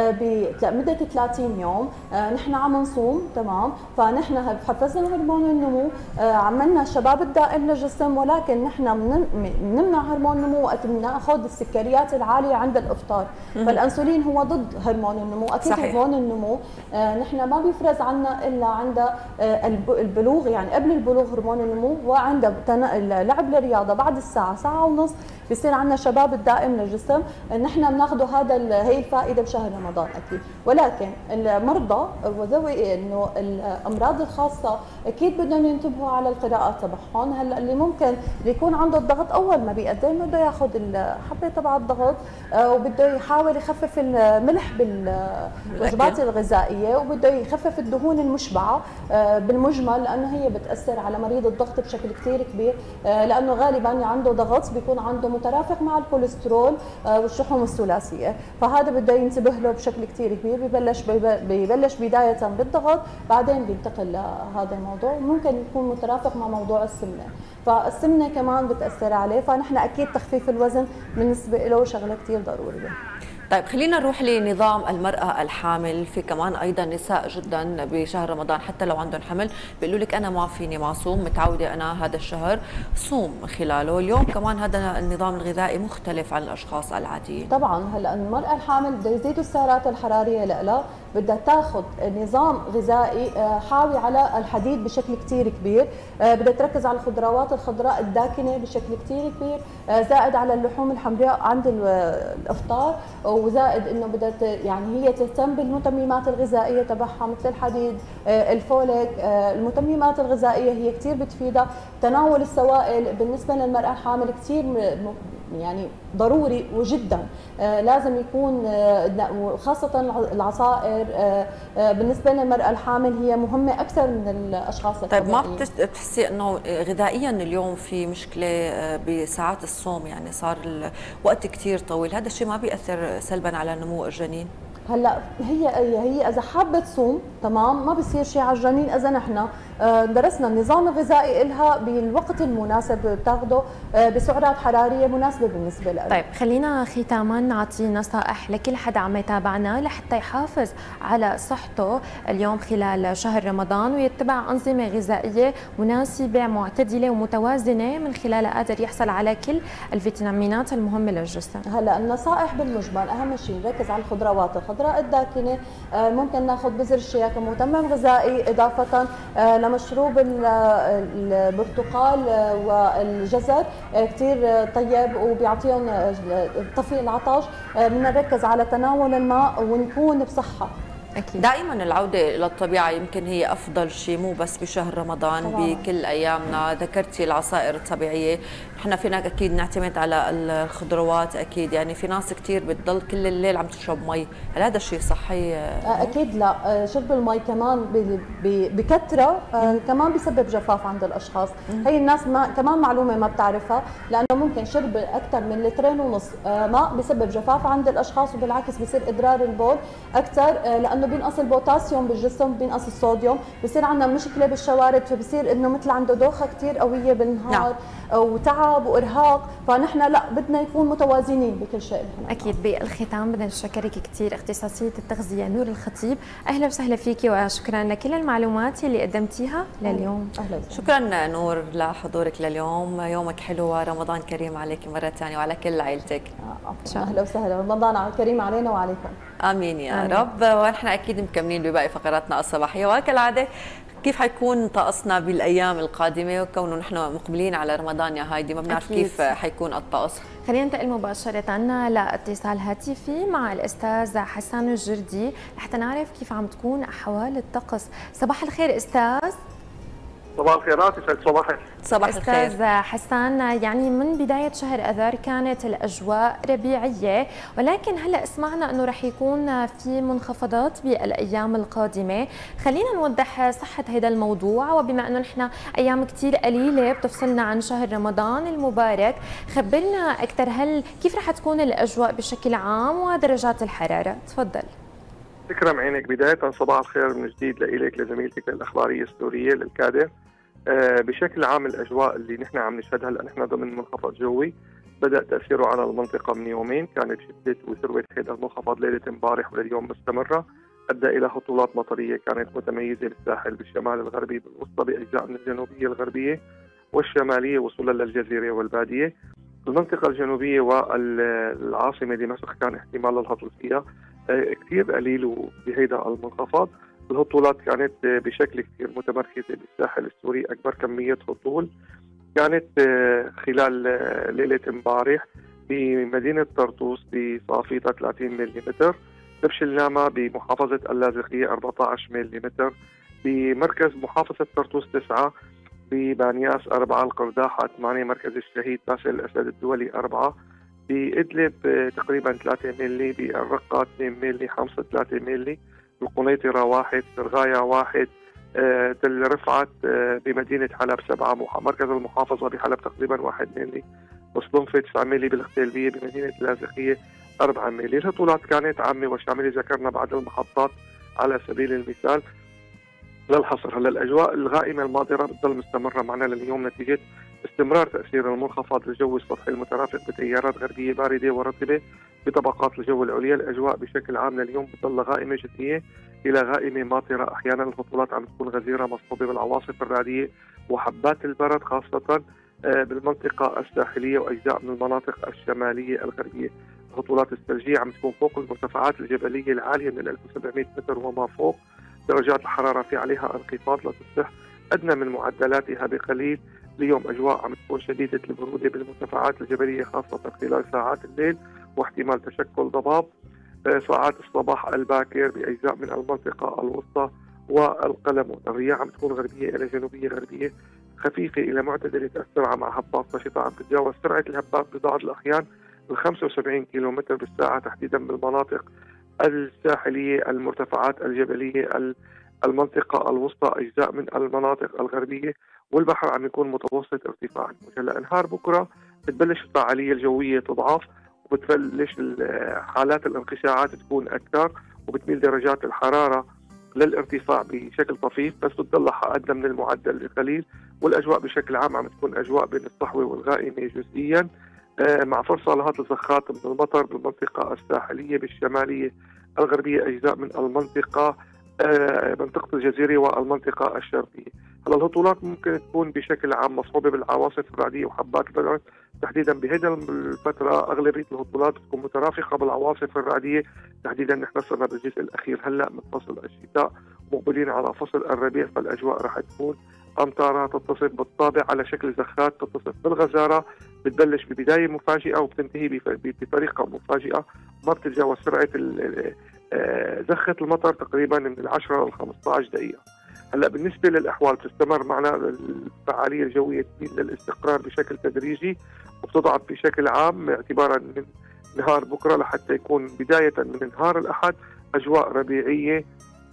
بمده ثلاثين يوم نحن عم نصوم. تمام، فنحن حفزنا هرمون النمو، عملنا الشباب الدائم للجسم، ولكن نحن بنمنع هرمون النمو وقت بناخذ السكريات العاليه عند الافطار. فالانسولين هو ضد هرمون النمو. اكيد صحيح. هرمون النمو نحن ما بيفرز عنا الا عند البلوغ، يعني قبل البلوغ هرمون النمو، وعند لعب الرياضه بعد الساعه ساعه ونص بيصير عندنا شباب الدائم للجسم. نحن بناخذ هذا هي الفائده بشهر رمضان اكيد، ولكن المرضى وذوي انه الامراض الخاصه اكيد بدهم ينتبهوا على القراءات تبعهم. هلا اللي ممكن اللي يكون عنده الضغط اول ما بيقدم بده ياخذ الحبه تبع الضغط وبده يحاول يخفف الملح بالوجبات الغذائيه، وبده يخفف الدهون المشبعه بالمجمل، لانه هي بتاثر على مريض الضغط بشكل كثير كبير، لانه غالبا عنده ضغط بيكون عنده مترافق مع الكوليسترول والشحوم الثلاثيه، فهذا بده ينتبه له بشكل كثير كبير. ببلش ببلش بدايه بالضغط، بعدين بينتقل لهذا الموضوع، ممكن يكون مترافق مع موضوع السمنه، فالسمنه كمان بتاثر عليه، فنحن اكيد تخفيف الوزن بالنسبه له شغله كثير ضروريه. طيب خلينا نروح لنظام المرأة الحامل. في كمان أيضا نساء جدا بشهر رمضان حتى لو عندهم حمل بيقولوا لك أنا ما فيني ما صوم، متعودة أنا هذا الشهر صوم خلاله. اليوم كمان هذا النظام الغذائي مختلف عن الأشخاص العاديين. طبعا هلا المرأة الحامل بده يزيدوا السعرات الحرارية لها، بدها تاخذ نظام غذائي حاوي على الحديد بشكل كثير كبير، بدها تركز على الخضروات الخضراء الداكنة بشكل كثير كبير، زائد على اللحوم الحمراء عند الإفطار، وزائد انه بدها يعني هي تهتم بالمتممات الغذائيه تبعها مثل الحديد، الفوليك. المتممات الغذائيه هي كثير بتفيدها. تناول السوائل بالنسبه للمراه الحامل كثير يعني ضروري وجدا لازم يكون، خاصه العصائر بالنسبه للمراه الحامل هي مهمه اكثر من الاشخاص الطبيعيين. طيب ما بتحسي انه غذائيا اليوم في مشكله بساعات الصوم، يعني صار الوقت كثير طويل، هذا الشيء ما بيأثر سلبا على نمو الجنين؟ هلا هي هي اذا حابه تصوم تمام ما بصير شيء على الجنين اذا نحن درسنا النظام الغذائي لها بالوقت المناسب، بتاخده بسعرات حراريه مناسبه بالنسبه لها. طيب خلينا ختاما نعطي نصائح لكل حدا عم يتابعنا لحتى يحافظ على صحته اليوم خلال شهر رمضان ويتبع انظمه غذائيه مناسبه معتدله ومتوازنه من خلالها قادر يحصل على كل الفيتامينات المهمه للجسم. هلا النصائح بالمجمل اهم شيء نركز على الخضروات الخضراء الداكنه، ممكن ناخذ بذر الشيا كمتمم غذائي، اضافه لمشروب البرتقال والجزر كثير طيب وبيعطيهم تطفي العطش. بدنا نركز على تناول الماء ونكون بصحه أكيد. دائما العودة إلى الطبيعة يمكن هي أفضل شيء، مو بس بشهر رمضان، طبعا. بكل أيامنا. ذكرتي العصائر الطبيعية، نحن فينا أكيد نعتمد على الخضروات أكيد، يعني في ناس كتير بتضل كل الليل عم تشرب مي، هل هذا الشيء صحي؟ أكيد لا، شرب المي كمان بكثرة كمان بيسبب جفاف عند الأشخاص. مم. هي الناس ما كمان معلومة ما بتعرفها، لأنه ممكن شرب أكثر من لترين ونص ماء بيسبب جفاف عند الأشخاص، وبالعكس بيصير إضرار البول أكثر، لأنه بينقص البوتاسيوم بالجسم، بينقص الصوديوم، بصير عندنا مشكله بالشوارد، فبصير انه مثل عنده دوخه كثير قويه بالنهار. نعم. وتعب وارهاق، فنحن لا بدنا نكون متوازنين بكل شيء. اكيد. بالختام بدنا نشكرك كثير اختصاصيه التغذيه نور الخطيب، اهلا وسهلا فيكي وشكرا لكل المعلومات اللي قدمتيها لليوم. اهلا وسهلا. شكرا نور لحضورك لليوم، يومك حلو ورمضان كريم عليك مره ثانيه وعلى كل عائلتك. آه اهلا وسهلا، رمضان كريم علينا وعليكم. امين يا آمين. رب. ونحن اكيد مكملين بباقي فقراتنا الصباحيه، وكالعاده كيف حيكون طقسنا بالايام القادمه، وكونه نحن مقبلين على رمضان يا هايدي ما بنعرف كيف حيكون الطقس. خلينا ننتقل مباشره لاتصال هاتفي مع الاستاذ حسان الجردي لحتى نعرف كيف عم تكون احوال الطقس. صباح الخير استاذ. صباح الخيرات، يسعد صباحك. صباح الخير استاذ حسان. يعني من بدايه شهر اذار كانت الاجواء ربيعيه، ولكن هلا سمعنا انه رح يكون في منخفضات بالايام القادمه، خلينا نوضح صحه هذا الموضوع، وبما انه نحن ايام كثير قليله بتفصلنا عن شهر رمضان المبارك، خبرنا اكثر هل كيف رح تكون الاجواء بشكل عام ودرجات الحراره؟ تفضل. تكرم عينك. بداية صباح الخير من جديد لإليك لزميلتك الأخبارية السورية للكادر. آه بشكل عام الأجواء اللي نحن عم نشهدها لأن نحن ضمن منخفض جوي بدأ تأثيره على المنطقة من يومين، كانت شدة وثروة هذا المنخفض ليلة امبارح ولليوم مستمرة، أدى إلى هطولات مطرية كانت متميزة بالساحل بالشمال الغربي بالوسطى بأجزاء من الجنوبية الغربية والشمالية وصولا للجزيرة والبادية. المنطقة الجنوبية والعاصمة دمشق كان احتمال الهطول فيها كثير قليل بهيدا المنخفض. الهطولات كانت بشكل كثير متمركزة بالساحل السوري، أكبر كمية هطول كانت خلال ليلة امبارح بمدينة طرطوس بصافيطة ثلاثين ملم، دبش النامة بمحافظة اللاذقية أربعة عشر ملم، بمركز محافظة طرطوس تسعة، ببانياس أربعة، القرداحة ثمانية، مركز الشهيد باسل الأسد الدولي أربعة، بإدلب تقريبا ثلاثة ملي، بالرقة اثنين ملي، حمص ثلاثة ملي، القنيطرة واحد، سرغايا واحد، آه، تل رفعت آه، بمدينة حلب سبعة، مركز المحافظة بحلب تقريبا واحد ملي، وصلنفة تسعة ملي بالختيلبية بمدينة اللاذقية أربعة ملي. الهطولات كانت عامة وشاملة، ذكرنا بعض المحطات على سبيل المثال للحصر. هلا الأجواء الغائمة الماطرة بتضل مستمرة معنا لليوم نتيجة استمرار تأثير المنخفض للجو السطحي المترافق بتيارات غربية باردة ورطبة بطبقات الجو العليا. الأجواء بشكل عام لليوم بتضل غائمة جدية إلى غائمة ماطرة، أحيانا الهطولات عم تكون غزيرة مصحوبة بالعواصف الرعدية وحبات البرد، خاصة بالمنطقة الساحلية وأجزاء من المناطق الشمالية الغربية. الهطولات الثلجية عم تكون فوق المرتفعات الجبلية العالية من ألف وسبعمئة متر وما فوق. درجات الحرارة في عليها انخفاض لا تصبح أدنى من معدلاتها بقليل. اليوم أجواء عم تكون شديدة البرودة بالمرتفعات الجبلية خاصة خلال ساعات الليل واحتمال تشكل ضباب ساعات الصباح الباكر بأجزاء من المنطقة الوسطى والقلم. الرياح عم تكون غربية إلى جنوبية غربية خفيفة إلى معتدلة السرعة مع هبات نشطة عم تتجاوز سرعة الهبات ببعض الأحيان ال خمسة وسبعين كيلومتر بالساعة تحديدا بالمناطق الساحلية، المرتفعات الجبلية، المنطقة الوسطى، أجزاء من المناطق الغربية، والبحر عم يكون متوسط ارتفاعا. هلا نهار بكرة بتبلش الفعالية الجوية تضعف وبتبلش حالات الانقشاعات تكون أكثر وبتميل درجات الحرارة للارتفاع بشكل طفيف، بس بتضلها أدنى من المعدل بقليل. والأجواء بشكل عام عم تكون أجواء بين الصحوة والغائمة جزئيا مع فرصة لهطل زخات من المطر بالمنطقة الساحلية بالشمالية الغربية، أجزاء من المنطقة منطقة الجزيرة والمنطقة الشرقية. هلا الهطولات ممكن تكون بشكل عام مصحوبة بالعواصف الرعدية وحبات البرد تحديدا بهذه الفترة. أغلبية الهطولات بتكون مترافقة بالعواصف الرعدية تحديدا. نحن صرنا بالجزء الأخير هلا من فصل الشتاء مقبلين على فصل الربيع، فالأجواء رح تكون أمطارها تتصف بالطابع على شكل زخات تتصف بالغزارة، بتبلش ببداية مفاجئة وبتنتهي بطريقة مفاجئة ما بتتجاوز سرعة زخة المطر تقريبا من العشرة للخمسة عشر دقيقة. هلا بالنسبة للأحوال تستمر معنا الفعالية الجوية للاستقرار بشكل تدريجي، وبتضعف بشكل عام اعتبارا من نهار بكرة لحتى يكون بداية من نهار الأحد أجواء ربيعية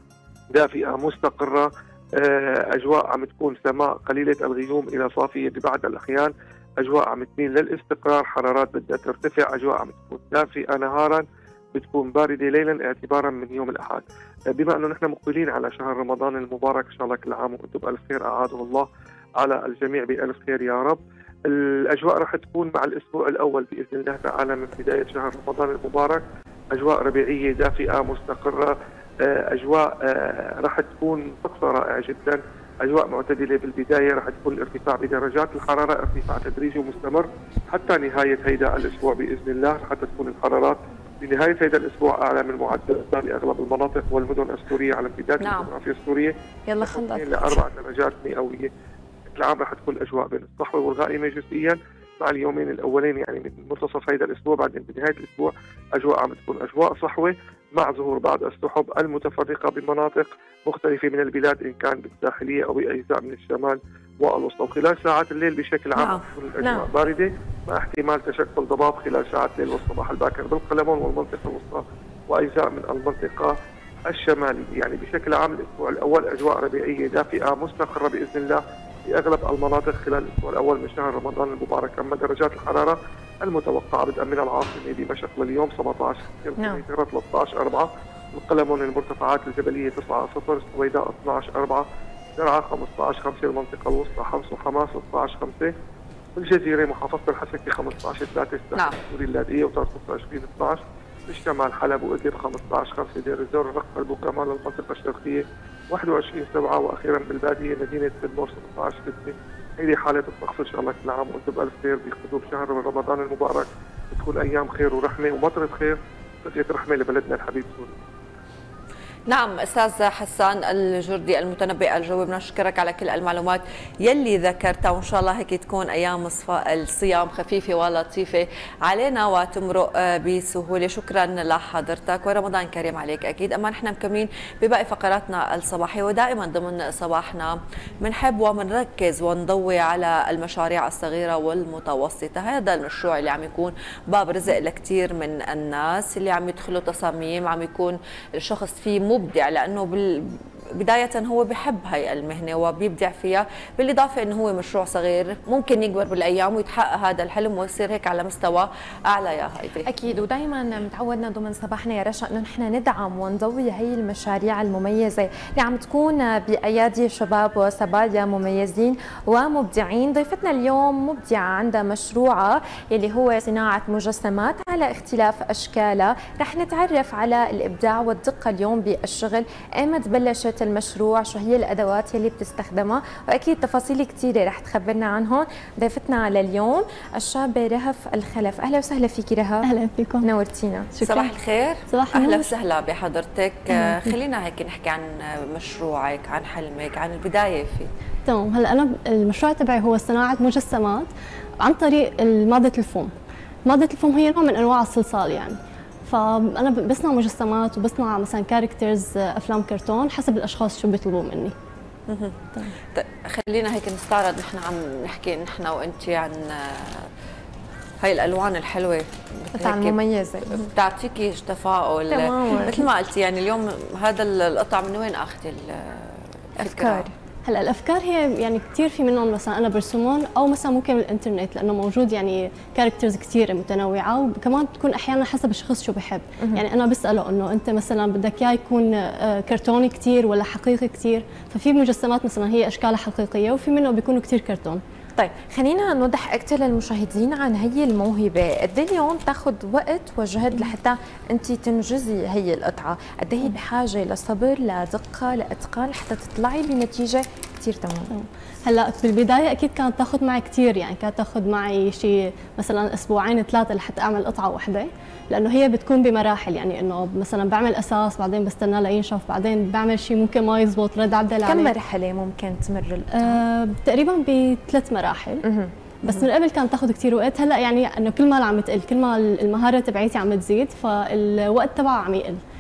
دافئة مستقرة، أجواء عم تكون سماء قليلة الغيوم إلى صافية ببعض الأحيان، أجواء عم تميل للاستقرار، حرارات بدها ترتفع، أجواء عم تكون دافئة نهارا بتكون باردة ليلا اعتبارا من يوم الأحد. بما أنه نحن مقبلين على شهر رمضان المبارك، إن شاء الله كل عام وأنتم بألف خير، أعاده الله على الجميع بألف خير يا رب. الأجواء رح تكون مع الأسبوع الأول بإذن الله تعالى من بداية شهر رمضان المبارك أجواء ربيعية دافئة مستقرة، أجواء رح تكون طقس رائع جدا، أجواء معتدلة بالبداية، رح تكون الارتفاع بدرجات الحرارة ارتفاع تدريجي ومستمر حتى نهاية هيدا الأسبوع بإذن الله، حتى تكون الحرارات بنهاية هذا الأسبوع أعلى من معدل بأغلب المناطق والمدن السورية على امتداد نعم. الجغرافيا السورية يلا خلص لأربع درجات مئوية. العام رح تكون الأجواء بين الصحوة والغائمة جزئيا مع اليومين الأولين يعني من منتصف هذا الأسبوع، بعدين بنهاية الأسبوع أجواء عم تكون أجواء صحوة مع ظهور بعض السحب المتفرقة بمناطق مختلفة من البلاد إن كان بالساحلية أو بأجزاء من الشمال والوسطى. وخلال ساعات الليل بشكل عام نعم. تكون الأجواء نعم. باردة مع احتمال تشكل ضباب خلال ساعات الليل والصباح الباكر بالقلمون والمنطقة الوسطى وأجزاء من المنطقة الشمالية. يعني بشكل عام الأسبوع الأول أجواء ربيعية دافئة مستقرة بإذن الله في أغلب المناطق خلال الأسبوع الأول من شهر رمضان المبارك. أما درجات الحرارة المتوقعة بدءا من العاصمة دمشق لليوم سبعة عشر، نعم. ثلاثة عشر أربعة، القلمون المرتفعات الجبلية تسعة صفر، السويداء اثني عشر أربعة، درعا خمسة عشر خمسة، المنطقة الوسطى حمص وحماس ستة عشر خمسة، الجزيرة محافظة الحسكة خمسة عشر ثلاثة، نعم. سوري اللاذقية وطرطوس عشرين اثني عشر، الشمال حلب وإدلب خمسة عشر خمسة، دير الزور الرقة البوكمال المنطقة الشرقية واحد وعشرين سبعة، وأخيرا بالبادية مدينة تدمر ستة عشر ستة. هذه حالة الطقس إن شاء الله كل عام وأنتم بألف خير بقدوم شهر رمضان المبارك، تكون أيام خير ورحمة ومطرة خير وسقية رحمة لبلدنا الحبيب سوريا. نعم أستاذ حسان الجردي المتنبئ الجوي، بنشكرك على كل المعلومات يلي ذكرتها، وإن شاء الله هيك تكون أيام الصيام خفيفة ولطيفة علينا وتمرق بسهولة. شكرا لحضرتك ورمضان كريم عليك أكيد. أما نحن مكملين بباقي فقراتنا الصباحية، ودائما ضمن صباحنا بنحب وبنركز ونضوي على المشاريع الصغيرة والمتوسطة. هذا المشروع اللي عم يكون باب رزق لكثير من الناس اللي عم يدخلوا تصاميم، عم يكون الشخص فيه مبدع لأنه بال... بداية هو بحب هاي المهنة وبيبدع فيها، بالإضافة أنه هو مشروع صغير ممكن يكبر بالأيام ويتحقق هذا الحلم ويصير هيك على مستوى أعلى يا هيدي. أكيد، ودائما متعودنا ضمن صباحنا يا رشا أنه نحن ندعم ونضوي هي المشاريع المميزة اللي عم تكون بأيادي شباب وصبايا مميزين ومبدعين. ضيفتنا اليوم مبدعة عندها مشروعها يلي هو صناعة مجسمات على اختلاف أشكالها. رح نتعرف على الإبداع والدقة اليوم بالشغل، ايمت بلشت المشروع، شو هي الادوات يلي بتستخدمها، واكيد تفاصيل كثيره رح تخبرنا عنهم. ضيفتنا لليوم الشابه رهف الخلف. اهلا وسهلا فيكي رهف. اهلا فيكم، نورتينا. شكرا. صباح الخير. صباح اهلا النور. وسهلا بحضرتك. خلينا هيك نحكي عن مشروعك، عن حلمك، عن البدايه فيه. تمام. هلا انا المشروع تبعي هو صناعه مجسمات عن طريق ماده الفوم. ماده الفوم هي نوع من انواع الصلصال يعني، فانا بصنع مجسمات وبصنع مثلا كاركترز افلام كرتون حسب الاشخاص شو بيطلبوا مني. طيب خلينا هيك نستعرض، نحن عم نحكي نحن وانت عن هاي الالوان الحلوه المميزه بتعطيكي تفاؤل مثل ما قلتي. يعني اليوم هذا القطع من وين اخذتي الافكار؟ هلا الافكار هي يعني كثير في منهم مثلا انا برسمهم او مثلا ممكن من الانترنت لانه موجود يعني كاركترز كثيره متنوعه، وكمان بتكون احيانا حسب الشخص شو بحب. يعني انا بساله انه انت مثلا بدك اياه يكون كرتوني كثير ولا حقيقي كثير، ففي مجسمات مثلا هي اشكالها حقيقيه وفي منه بيكونوا كثير كرتون. طيب خلينا نوضح اكثر للمشاهدين عن هي الموهبه، قد ايه اليوم تاخذ وقت وجهد لحتى انت تنجزي هي القطعه، قد ايه بحاجه لصبر لدقه لاتقان لحتى تطلعي بنتيجه كثير تمام. هلا بالبدايه اكيد كانت تاخذ معي كثير، يعني كانت تاخذ معي شيء مثلا اسبوعين ثلاثه لحتى اعمل قطعه واحده، لانه هي بتكون بمراحل، يعني انه مثلا بعمل اساس بعدين بستناه لينشف بعدين بعمل شيء كل ما يزبط رد عدل عليه. كم مرحله ممكن تمر القطعه؟ آه تقريبا بثلاث مراحل. بس من قبل كانت تاخذ كثير وقت، هلا يعني انه كل ما عم تقل كل ما المهاره تبعيتي عم تزيد فالوقت تبعها عم يقل،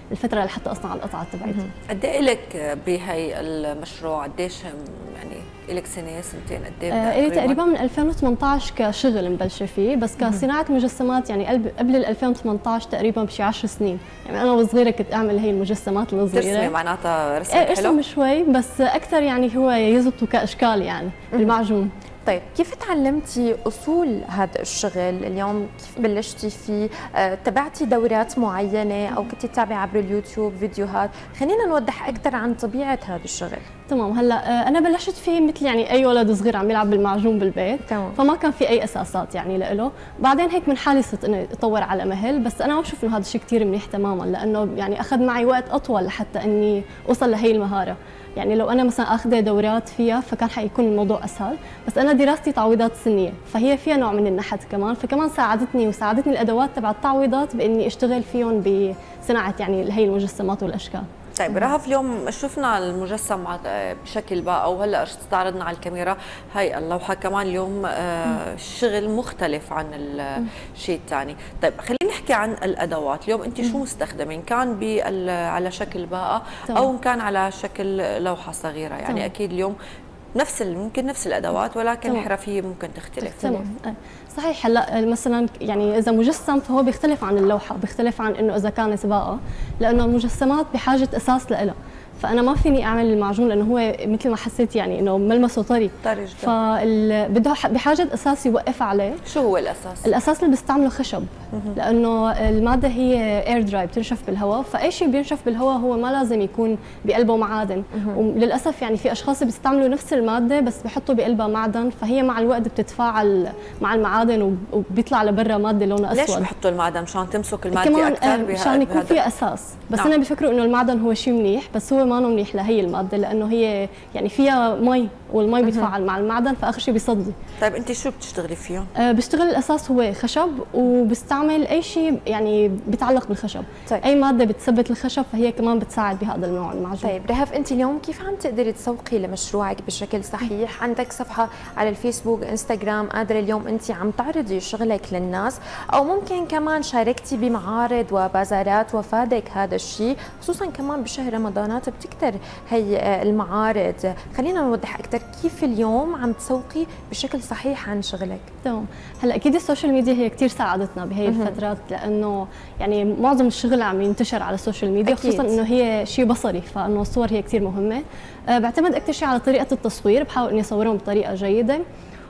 الفتره لحتى اصنع القطعه تبعتي. قد ايه لك بهي المشروع؟ قديش يعني لك سنه سنتين قد ايه؟ آه إلي تقريبا من ألفين وثمانية عشر كشغل مبلشه فيه، بس كصناعه مجسمات يعني قبل ال ألفين وثمانية عشر تقريبا بشي عشر سنين. يعني انا وصغيره كنت اعمل هي المجسمات الصغيره. ترسمي معناتها رسم حلو؟ ارسم شوي بس اكثر يعني هو يزبطوا كاشكال يعني بالمعجون. طيب كيف تعلمتي اصول هذا الشغل اليوم؟ كيف بلشتي فيه؟ أه، تبعتي دورات معينه او كنتي تتابعي عبر اليوتيوب فيديوهات؟ خلينا نوضح اكثر عن طبيعه هذا الشغل. تمام. هلا انا بلشت فيه مثل يعني اي ولد صغير عم يلعب بالمعجون بالبيت. تمام. فما كان في اي اساسات يعني له. بعدين هيك من حالي صرت اني اطور على مهل، بس انا ما بشوف انه هذا الشيء كثير منيح تماما، لانه يعني اخذ معي وقت اطول لحتى اني اوصل لهي المهاره. يعني لو انا مثلا اخذ دورات فيها فكان حيكون الموضوع اسهل، بس انا دراستي تعويضات سنيه فهي فيها نوع من النحت كمان، فكمان ساعدتني وساعدتني الادوات تبع التعويضات باني اشتغل فيهم بصناعه يعني هي المجسمات والاشكال. طيب رهف، اليوم شفنا المجسم بشكل بقى وهلا استعرضنا على الكاميرا هاي اللوحه كمان اليوم آه شغل مختلف عن الشيء الثاني. طيب خلينا نحكي عن الادوات. اليوم انت شو مستخدمين؟ كان على شكل بقى او ان كان على شكل لوحه صغيره يعني طبعا. اكيد اليوم نفس ممكن نفس الادوات ولكن الحرفيه ممكن تختلف. تمام صحيح. هلا مثلا يعني اذا مجسم فهو بيختلف عن اللوحه، بيختلف عن انه اذا كانت باقه، لانه المجسمات بحاجه اساس لها، فانا ما فيني اعمل المعجون لانه هو مثل ما حسيت يعني انه ملمسه طري طري جدا، فبده بحاجه اساس يوقف عليه. شو هو الاساس؟ الاساس اللي بيستعمله خشب، لانه الماده هي اير دراي بتنشف بالهواء، فاي شيء بينشف بالهواء هو ما لازم يكون بقلبه معادن، وللاسف يعني في اشخاص بيستعملوا نفس الماده بس بيحطوا بقلبها معدن، فهي مع الوقت بتتفاعل مع المعادن وبيطلع لبرا ماده لونها اسود. ليش بحطوا المعدن؟ مشان تمسك الماده اكثر؟ مشان يكون فيها اساس، بس نعم. انا بفكروا انه المعدن هو شيء منيح، بس هو ما منيح لهي الماده لانه هي يعني فيها مي والمي بيتفاعل مع المعدن فاخر شيء بيصدي. طيب انت شو بتشتغلي فيه؟ أه بشتغل الاساس هو خشب وبستعمل اي شيء يعني بيتعلق بالخشب. طيب. اي ماده بتثبت الخشب فهي كمان بتساعد بهذا النوع المعجون. طيب رهف، انت اليوم كيف عم تقدري تسوقي لمشروعك بشكل صحيح؟ عندك صفحه على الفيسبوك، انستغرام، قادره اليوم انت عم تعرضي شغلك للناس، او ممكن كمان شاركتي بمعارض وبازارات وفادك هذا الشيء، خصوصا كمان بشهر رمضانات بتكتر هي المعارض. خلينا نوضح اكثر كيف اليوم عم تسوقي بشكل صحيح عن شغلك. تمام. هلا اكيد السوشيال ميديا هي كثير ساعدتنا بهي الفترات، لانه يعني معظم الشغل عم ينتشر على السوشيال ميديا، أكيد. خصوصا انه هي شيء بصري، فانه الصور هي كثير مهمه. أه بعتمد اكثر شيء على طريقه التصوير، بحاول اني اصورهم بطريقه جيده،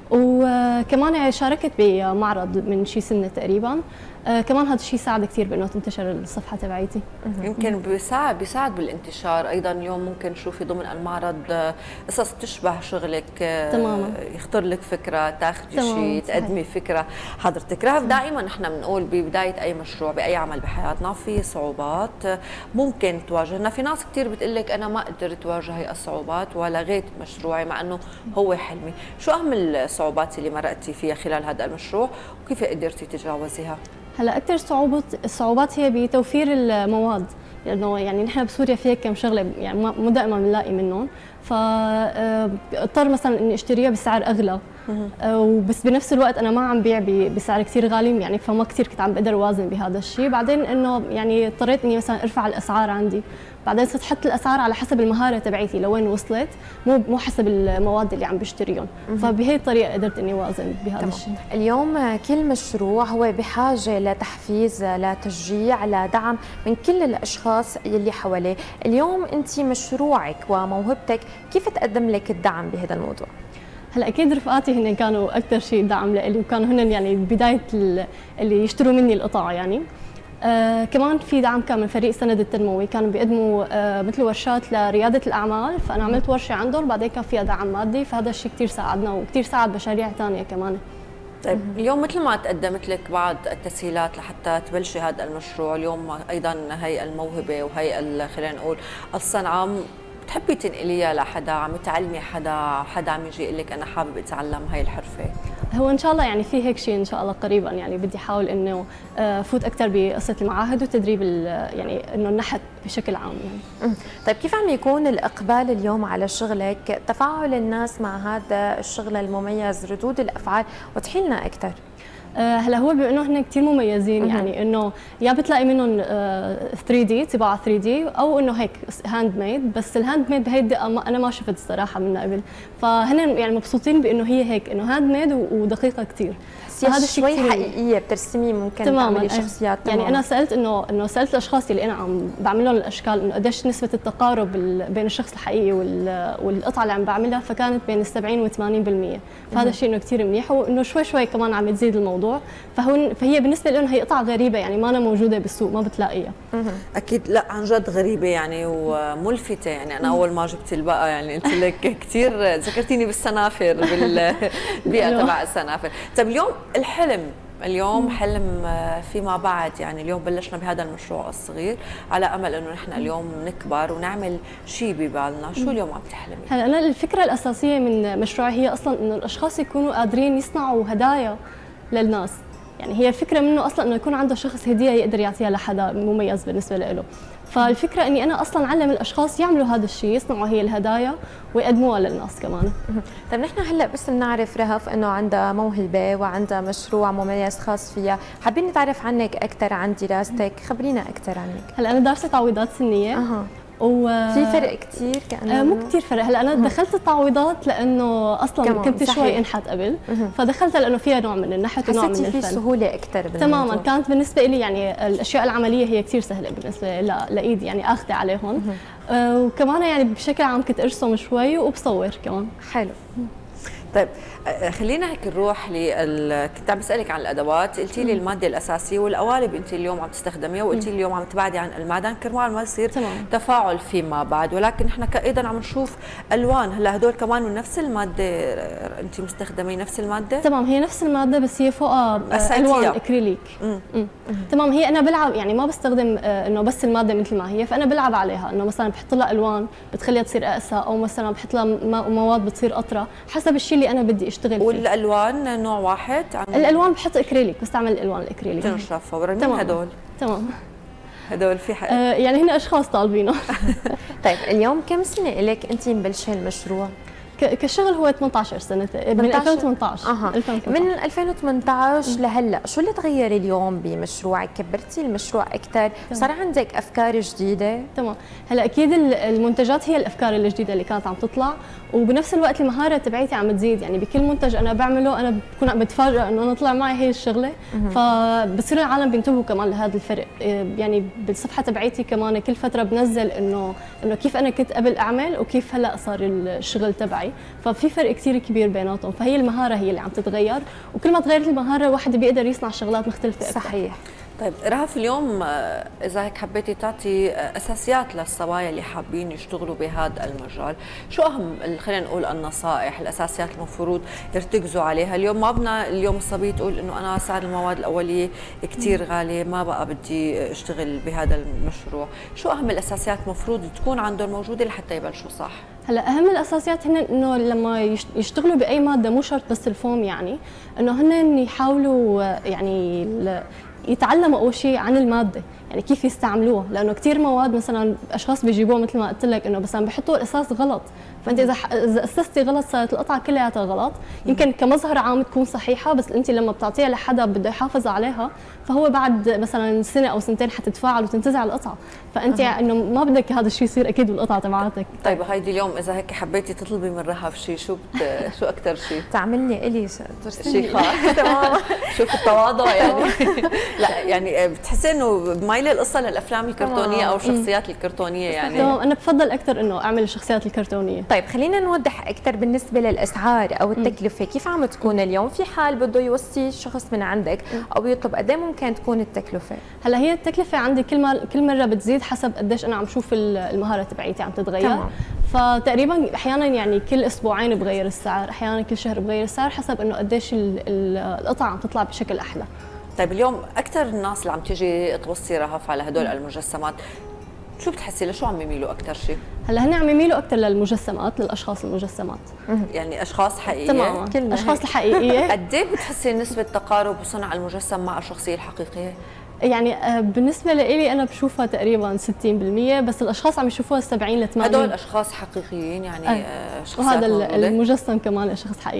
وكمان شاركت بمعرض من شي سنه تقريبا. آه كمان هذا الشيء ساعد كثير بانه تنتشر الصفحه تبعيتي. يمكن بيساعد بيساعد بالانتشار ايضا. اليوم ممكن تشوفي ضمن المعرض قصص تشبه شغلك، تماما يخطر لك فكره، تاخذي شيء، تقدمي فكره حضرتك. رهف، دائما نحن بنقول ببدايه اي مشروع باي عمل بحياتنا في صعوبات ممكن تواجهنا. في ناس كثير بتقول لك انا ما قدرت واجه هي الصعوبات ولغيت مشروعي مع انه هو حلمي. شو اهم الصعوبات اللي مرقتي فيها خلال هذا المشروع وكيف قدرتي تتجاوزيها؟ هلا اكثر صعوبه الصعوبات هي بتوفير المواد، لانه يعني نحن بسوريا في كم شغله يعني مو دائما بنلاقي منهم، فاضطر مثلا اني اشتريها بسعر اغلى، وبس بنفس الوقت انا ما عم بيع بسعر كثير غالي يعني، فما كثير كنت عم بقدر اوازن بهذا الشيء. بعدين انه يعني اضطريت اني مثلا ارفع الاسعار عندي، بعدين صرت احط الاسعار على حسب المهاره تبعيتي لوين وصلت، مو مو حسب المواد اللي عم بشتريهم، فبهي الطريقه قدرت اني اوازن بهذا الشيء. اليوم كل مشروع هو بحاجه لتحفيز، لتشجيع، لدعم من كل الاشخاص اللي حواليه. اليوم انت مشروعك وموهبتك كيف تقدم لك الدعم بهذا الموضوع؟ هلا اكيد رفقاتي هن كانوا اكثر شيء دعم لي، وكانوا هن يعني بدايه اللي يشتروا مني القطع يعني. آه كمان في دعم كان من فريق سند التنموي، كانوا بيقدموا آه مثل ورشات لرياده الاعمال، فانا عملت ورشه عندهم بعدين كان فيها دعم مادي، فهذا الشيء كثير ساعدنا وكثير ساعد مشاريع ثانيه كمان. طيب اليوم مثل ما تقدمت لك بعض التسهيلات لحتى تبلشي هذا المشروع، اليوم ايضا هي الموهبه وهي خلينا نقول الصنعه بتحبي تنقليها لحدا، عم تعلمي حدا، حدا عم يجي يقول لك انا حابب اتعلم هاي الحرفه؟ هو ان شاء الله يعني في هيك شيء ان شاء الله قريبا، يعني بدي احاول انه فوت اكثر بقصه المعاهد وتدريب يعني انه النحت بشكل عام يعني. طيب كيف عم يكون الاقبال اليوم على شغلك؟ تفاعل الناس مع هذا الشغل المميز، ردود الافعال، وتحكي لنا اكثر. هلا هو بما انه هن كثير مميزين يعني انه يا بتلاقي منهم ثري دي طباعه ثري دي او انه هيك هاند ميد، بس الهاند ميد بهي الدقه انا ما شفت الصراحه منها قبل، فهن يعني مبسوطين بانه هي هيك انه هاند ميد ودقيقه كثير. هذا شوي حقيقيه بترسمي ممكن تعملي شخصيات يعني تماماً. انا سالت انه انه سالت الاشخاص اللي انا عم بعمل لهم الاشكال انه قديش نسبه التقارب بين الشخص الحقيقي والقطعه اللي عم بعملها، فكانت بين السبعين وثمانين بالمية، فهذا الشيء انه كثير منيح، وانه شوي شوي كمان عم تزيد الموضوع، فهو فهي بالنسبه لهم هي قطعه غريبه يعني ما أنا موجوده بالسوق ما بتلاقيها. اكيد لا عن جد غريبه يعني وملفته، يعني انا اول ما جبت البقى يعني قلت لك كثير ذكرتيني بالسنافر بالبيئه تبع السنافر. طيب اليوم الحلم اليوم حلم فيما بعد، يعني اليوم بلشنا بهذا المشروع الصغير على امل انه نحن اليوم نكبر ونعمل شيء ببالنا، شو اليوم عم تحلمي؟ هلا انا الفكره الاساسيه من مشروعي هي اصلا انه الاشخاص يكونوا قادرين يصنعوا هدايا للناس، يعني هي الفكره منه اصلا انه يكون عنده شخص هديه يقدر يعطيها لحدا مميز بالنسبه له، فالفكره اني انا اصلا علم الاشخاص يعملوا هذا الشيء، يصنعوا هي الهدايا ويقدموها للناس كمان. طيب نحن هلا بس بنعرف رهف انه عندها موهبه وعندها مشروع مميز خاص فيها، حابين نتعرف عنك اكثر عن دراستك، خبرينا اكثر عنك. هلا انا دارسه تعويضات سنيه. اها و في فرق كثير كأنه؟ آه مو كثير فرق، هلا انا دخلت التعويضات لانه اصلا كنت صحيح. شوي انحت قبل، فدخلتها لانه فيها نوع من النحت ونوع من الفن، حسيتي في سهوله اكثر تماما. كانت بالنسبه لي يعني الاشياء العمليه هي كثير سهله بالنسبه لايدي، يعني اخذه عليهم. آه وكمان يعني بشكل عام كنت ارسم شوي وبصور كمان. حلو. طيب خلينا هيك نروح لل كنت عم بسالك عن الادوات، قلتي لي الماده الاساسيه والقوالب انت اليوم عم تستخدميها، وقلتي لي اليوم عم تبعدي عن المعدن كرمال ما يصير تفاعل فيما بعد، ولكن نحن ايضا عم نشوف الوان، هلا هدول كمان من نفس الماده انت مستخدمين نفس الماده؟ تمام هي نفس الماده بس هي فوقها الوان اكريليك. تمام هي انا بلعب يعني ما بستخدم انه بس الماده مثل ما هي، فانا بلعب عليها انه مثلا بحط لها الوان بتخليها تصير اقسى، او مثلا بحط لها مواد بتصير اطرى حسب الشيء اللي انا بدي اشتغل فيه. والالوان نوع واحد؟ الالوان بحط اكريليك، بستعمل الالوان الاكريليك تنشف. ورني هدول تمام هدول في حق آه يعني هن اشخاص طالبينه. طيب اليوم كم سنه لك انت مبلشه المشروع؟ كشغل هو ثمانية عشر سنه من ألفين وثمانية عشر. أه. من ألفين وثمانية عشر لهلا شو اللي تغير اليوم بمشروعك؟ كبرتي المشروع اكثر، صار عندك افكار جديده؟ تمام هلا اكيد المنتجات هي الافكار الجديده اللي كانت عم تطلع، وبنفس الوقت المهاره تبعيتي عم تزيد، يعني بكل منتج انا بعمله انا بكون عم بتفاجئ انه انا طلع معي هي الشغله، فبصير العالم بينتبهوا كمان لهذا الفرق، يعني بالصفحه تبعيتي كمان كل فتره بنزل انه انه كيف انا كنت قبل اعمل وكيف هلا صار الشغل تبعي، ففي فرق كثير كبير بيناتهم، فهي المهاره هي اللي عم تتغير، وكل ما تغيرت المهاره الواحد بيقدر يصنع شغلات مختلفه أكثر. صحيح. طيب رهف اليوم اذا هيك حبيتي تعطي اساسيات للصبايا اللي حابين يشتغلوا بهذا المجال، شو اهم خلينا نقول النصائح الاساسيات المفروض يرتكزوا عليها؟ اليوم ما بدنا اليوم الصبيه تقول انه انا سعر المواد الاوليه كثير غاليه ما بقى بدي اشتغل بهذا المشروع، شو اهم الاساسيات المفروض تكون عندهم موجوده لحتى يبلشوا صح؟ هلا اهم الاساسيات هن انه لما يشتغلوا باي ماده مو شرط بس الفوم، يعني انه هن يحاولوا يعني يتعلموا اول شيء عن الماده، يعني كيف يستعملوها، لانه كثير مواد مثلا اشخاص بيجيبوها مثل ما قلت لك انه مثلا بحطوا الاساس غلط، فانت اذا اذا اسستي غلط صارت القطعه كلياتها غلط، يمكن كمظهر عام تكون صحيحه بس انت لما بتعطيها لحدا بده يحافظ عليها فهو بعد مثلا سنه او سنتين حتتفاعل وتنتزع القطعه، فانت انه ما بدك هذا الشيء يصير اكيد بالقطعه تبعاتك. طيب هيدي اليوم اذا هيك حبيتي تطلبي من رهف شيء، شو بت... شو اكثر شيء؟ تعملني الي شيء خاص. تمام شوف التواضع يعني. لا يعني بتحسي انه مايله القصه للافلام الكرتونيه او الشخصيات الكرتونيه يعني؟ تمام انا بفضل اكثر انه اعمل الشخصيات الكرتونيه. طيب خلينا نوضح اكثر بالنسبه للاسعار او التكلفه، كيف عم تكون اليوم في حال بده يوصي شخص من عندك او يطلب، قد ايه ممكن تكون التكلفه؟ هلا هي التكلفه عندي كل ما كل مره بتزيد حسب قديش انا عم شوف المهاره تبعيتي عم تتغير. تمام. فتقريبا احيانا يعني كل اسبوعين بغير السعر، احيانا كل شهر بغير السعر حسب انه قديش القطعه عم تطلع بشكل احلى. طيب اليوم اكثر الناس اللي عم تيجي توصي رهف على هدول المجسمات شو بتحسي لشو عم يميلوا اكثر شيء؟ هلا هن عم يميلوا اكثر للمجسمات، للاشخاص المجسمات. يعني اشخاص حقيقيه؟ تماما الاشخاص الحقيقيه. قد ايه بتحسي نسبه تقارب وصنع المجسم مع الشخصيه الحقيقيه؟ يعني بالنسبه لي انا بشوفها تقريبا ستين بالمية، بس الاشخاص عم يشوفوها سبعين ل ثمانين. هدول اشخاص حقيقيين يعني أه. شخصيات وهذا موجودة. المجسم كمان شخص حقيقي.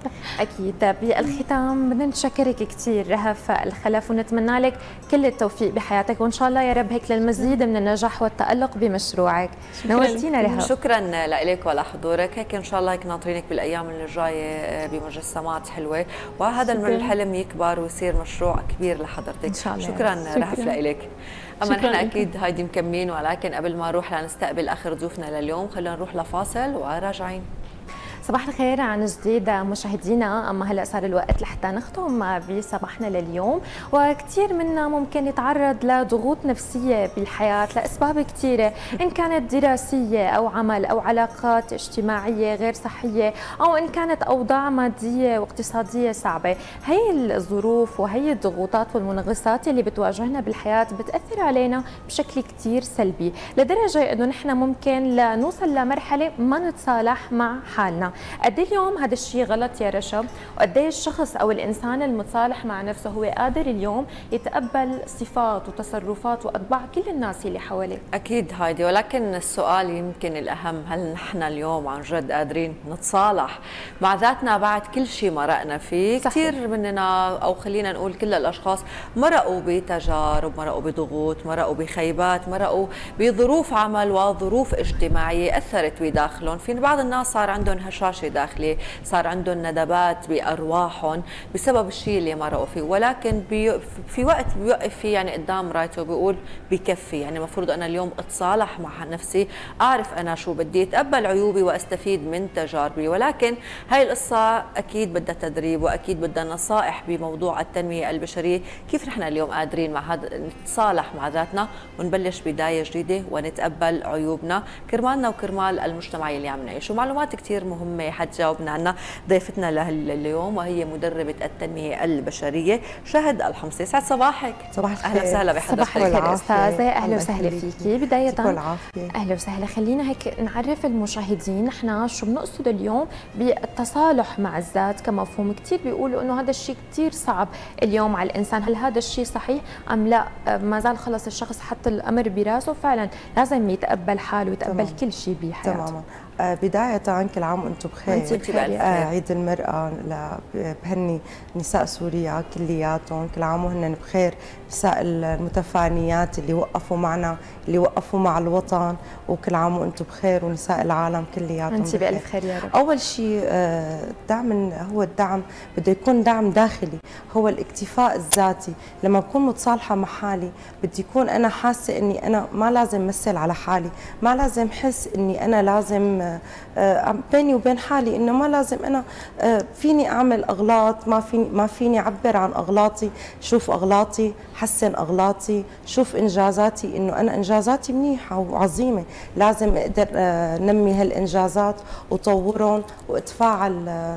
اكيد. بالختام بدنا نشكرك كثير رهف الخلف ونتمنى لك كل التوفيق بحياتك، وان شاء الله يا رب هيك للمزيد من النجاح والتألق بمشروعك. نورتينا رهف. شكرا لك ولحضورك، هيك ان شاء الله هيك ناطرينك بالايام اللي جايه بمجسمات حلوه، وهذا الحلم يكبر ويصير مشروع كبير لحضرتك ان شاء الله. شكرا رهف لك. اما نحن اكيد هيدي مكملين، ولكن قبل ما نروح لنستقبل اخر ضيوفنا لليوم خلينا نروح لفاصل وراجعين. صباح الخير عن جديد مشاهدينا. اما هلا صار الوقت لحتى نختم بصباحنا لليوم، وكثير منا ممكن يتعرض لضغوط نفسيه بالحياه لاسباب كثيره، ان كانت دراسيه او عمل او علاقات اجتماعيه غير صحيه، او ان كانت اوضاع ماديه واقتصاديه صعبه. هي الظروف وهي الضغوطات والمنغصات اللي بتواجهنا بالحياه بتاثر علينا بشكل كثير سلبي، لدرجه انه نحن ممكن لنوصل لمرحله ما نتصالح مع حالنا. قد ايه اليوم هذا الشيء غلط يا رشا، وقد ايه الشخص او الانسان المتصالح مع نفسه هو قادر اليوم يتقبل صفات وتصرفات واطباع كل الناس اللي حواليه. اكيد هايدي، ولكن السؤال يمكن الاهم، هل نحن اليوم عن جد قادرين نتصالح مع ذاتنا بعد كل شيء مرقنا فيه؟ كثير مننا، او خلينا نقول كل الاشخاص، مرقوا بتجارب، مرقوا بضغوط، مرقوا بخيبات، مرقوا بظروف عمل وظروف اجتماعيه اثرت بداخلهم. في بعض الناس صار عندهم هشاشه داخلي، صار عندهم ندبات بارواحهم بسبب الشيء اللي مرقوا فيه، ولكن بي في وقت بيوقف فيه يعني قدام رايته وبيقول بكفي، يعني المفروض انا اليوم اتصالح مع نفسي، اعرف انا شو بدي، اتقبل عيوبي واستفيد من تجاربي. ولكن هاي القصه اكيد بدها تدريب، واكيد بدها نصائح بموضوع التنميه البشريه، كيف نحن اليوم قادرين مع هذا نتصالح مع ذاتنا ونبلش بدايه جديده ونتقبل عيوبنا كرمالنا وكرمال المجتمع اللي عم نعيشه. معلومات كثير مهمه حتجاوبنا عنها ضيفتنا لليوم، وهي مدربه التنميه البشريه شهد الحمصي. يسعد صباحك. صباح الخير. اهلا وسهلا بحضرتك. صباح الخير استاذه، اهلا وسهلا فيكي. بدايه العافيه. اهلا وسهلا. خلينا هيك نعرف المشاهدين نحن شو بنقصد اليوم بالتصالح مع الذات كمفهوم. كثير بيقولوا انه هذا الشيء كثير صعب اليوم على الانسان، هل هذا الشيء صحيح ام لا؟ ما زال خلص الشخص حط الامر براسه، فعلا لازم يتقبل حاله ويتقبل تمام. كل شيء بحياته. تماما. آه بداية كل عام وانتم بخير. انت بخير. آه عيد المرأة بهني نساء سوريا كلياتهم، كل عام وهن بخير، نساء المتفانيات اللي وقفوا معنا، اللي وقفوا مع الوطن، وكل عام وانتم بخير، ونساء العالم كلياتهم انت بألف خير يا رب. اول شيء آه الدعم هو الدعم بده يكون دعم داخلي، هو الاكتفاء الذاتي. لما بكون متصالحة مع حالي بدي يكون انا حاسة اني انا ما لازم مثل على حالي، ما لازم حس اني انا لازم بيني وبين حالي انه ما لازم انا فيني اعمل اغلاط، ما فيني ما فيني اعبر عن اغلاطي، شوف اغلاطي، حسن اغلاطي، شوف انجازاتي، انه انا انجازاتي منيحه وعظيمه، لازم اقدر نمي هالانجازات وطورهم واتفاعل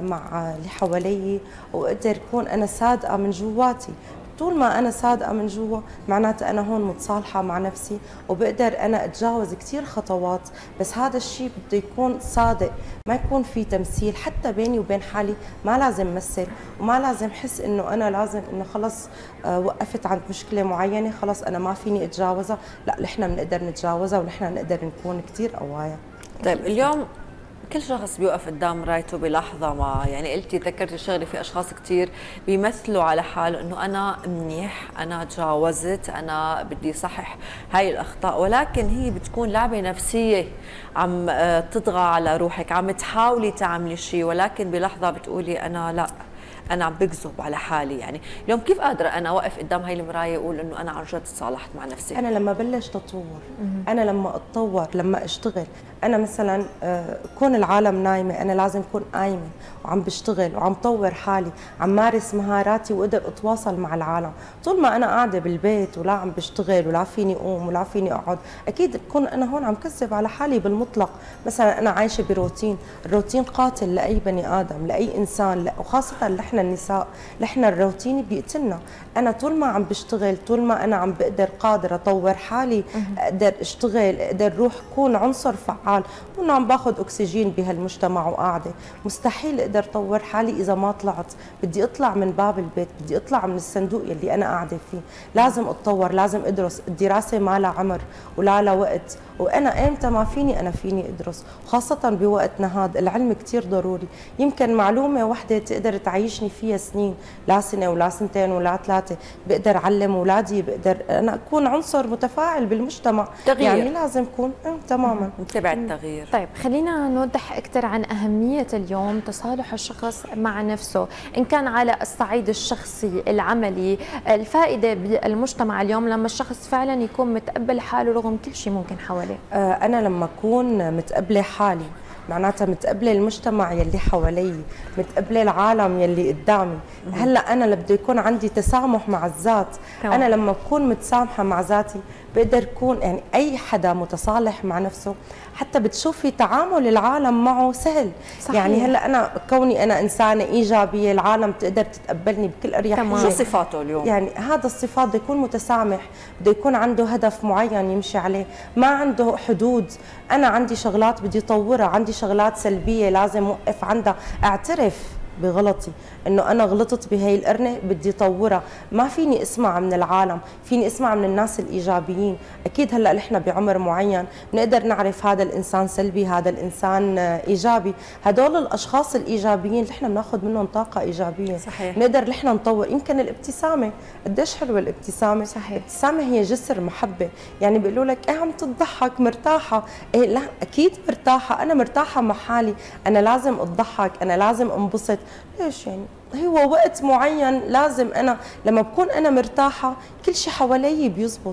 مع اللي حوالي، واقدر اكون انا صادقه من جواتي. طول ما أنا صادقة من جوا معناته أنا هون متصالحة مع نفسي، وبقدر أنا أتجاوز كثير خطوات. بس هذا الشيء بده يكون صادق، ما يكون في تمثيل، حتى بيني وبين حالي ما لازم مثل، وما لازم حس إنه أنا لازم إنه خلص آه وقفت عند مشكلة معينة خلص أنا ما فيني أتجاوزها. لا، نحن بنقدر نتجاوزها، ونحن بنقدر نكون كثير قوايا. طيب اليوم كل شخص بيوقف قدام رايته بلحظة ما، يعني قلتي ذكرتي شغلة، في أشخاص كتير بيمثلوا على حاله إنه أنا منيح، أنا تجاوزت، أنا بدي صحح هاي الأخطاء، ولكن هي بتكون لعبة نفسية عم تطغى على روحك، عم تحاولي تعملي شيء، ولكن بلحظة بتقولي أنا لا، أنا عم بكذب على حالي. يعني اليوم كيف قادرة أنا أوقف قدام هاي المراية أقول إنه أنا عن جد تصالحت مع نفسي؟ أنا لما بلش تطور، أنا لما أتطور، لما أشتغل، أنا مثلا كون العالم نايمة أنا لازم أكون قايمة وعم بشتغل وعم طور حالي، عم مارس مهاراتي وأقدر أتواصل مع العالم. طول ما أنا قاعدة بالبيت ولا عم بشتغل ولا فيني أقوم ولا فيني أقعد، أكيد بكون أنا هون عم كذب على حالي بالمطلق. مثلا أنا عايشة بروتين، الروتين قاتل لأي بني آدم، لأي إنسان، وخاصة اللي إحنا نحن النساء نحن الروتين بيقتلنا. انا طول ما عم بشتغل، طول ما انا عم بقدر قادر اطور حالي، اقدر اشتغل، اقدر روح كون عنصر فعال، وانا عم باخذ اكسجين بهالمجتمع وقاعده، مستحيل اقدر اطور حالي اذا ما طلعت. بدي اطلع من باب البيت، بدي اطلع من الصندوق يلي انا قاعده فيه، لازم اتطور، لازم ادرس. الدراسه ما لها عمر ولا لها وقت، وانا امتى ما فيني انا فيني ادرس، وخاصه بوقتنا هذا العلم كثير ضروري. يمكن معلومه وحده تقدر تعيشني فيها سنين، لا سنه ولا سنتين ولا ثلاثه، بقدر اعلم اولادي، بقدر انا اكون عنصر متفاعل بالمجتمع. تغيير. يعني لازم اكون تماما نتبع التغيير. طيب خلينا نوضح اكثر عن اهميه اليوم تصالح الشخص مع نفسه، ان كان على الصعيد الشخصي العملي، الفائده بالمجتمع اليوم لما الشخص فعلا يكون متقبل حاله رغم كل شيء ممكن حواليه. آه انا لما اكون متقبله حالي معناتها متقبله المجتمع يلي حوالي، متقبله العالم يلي قدامي. هلا انا اللي بده يكون عندي تسامح مع الذات. طبعا. انا لما بكون متسامحه مع ذاتي بقدر اكون، يعني اي حدا متصالح مع نفسه حتى بتشوفي تعامل العالم معه سهل. صحيح. يعني هلا انا كوني انا انسانه ايجابيه، العالم تقدر تتقبلني بكل اريحيه. شو صفاته اليوم؟ يعني هذا الصفات بده يكون متسامح، بده يكون عنده هدف معين يمشي عليه، ما عنده حدود. انا عندي شغلات بدي اطورها، عندي شغلات سلبيه لازم اوقف عندها، اعترف بغلطي، انه انا غلطت بهي القرنه بدي طورها. ما فيني اسمع من العالم، فيني اسمع من الناس الايجابيين. اكيد هلا نحن بعمر معين بنقدر نعرف هذا الانسان سلبي، هذا الانسان ايجابي. هدول الاشخاص الايجابيين نحن بناخذ منهم طاقه ايجابيه. صحيح. بنقدر نحن نطور. يمكن الابتسامه، قديش حلوه الابتسامه. صحيح. الابتسامه هي جسر محبه. يعني بيقولوا لك ايه عم تضحك مرتاحه، ايه لا اكيد مرتاحه، انا مرتاحه مع حالي، انا لازم اضحك، انا لازم انبسط. ليش يعني؟ هو وقت معين لازم انا لما بكون انا مرتاحه كل شيء حوالي بيزبط.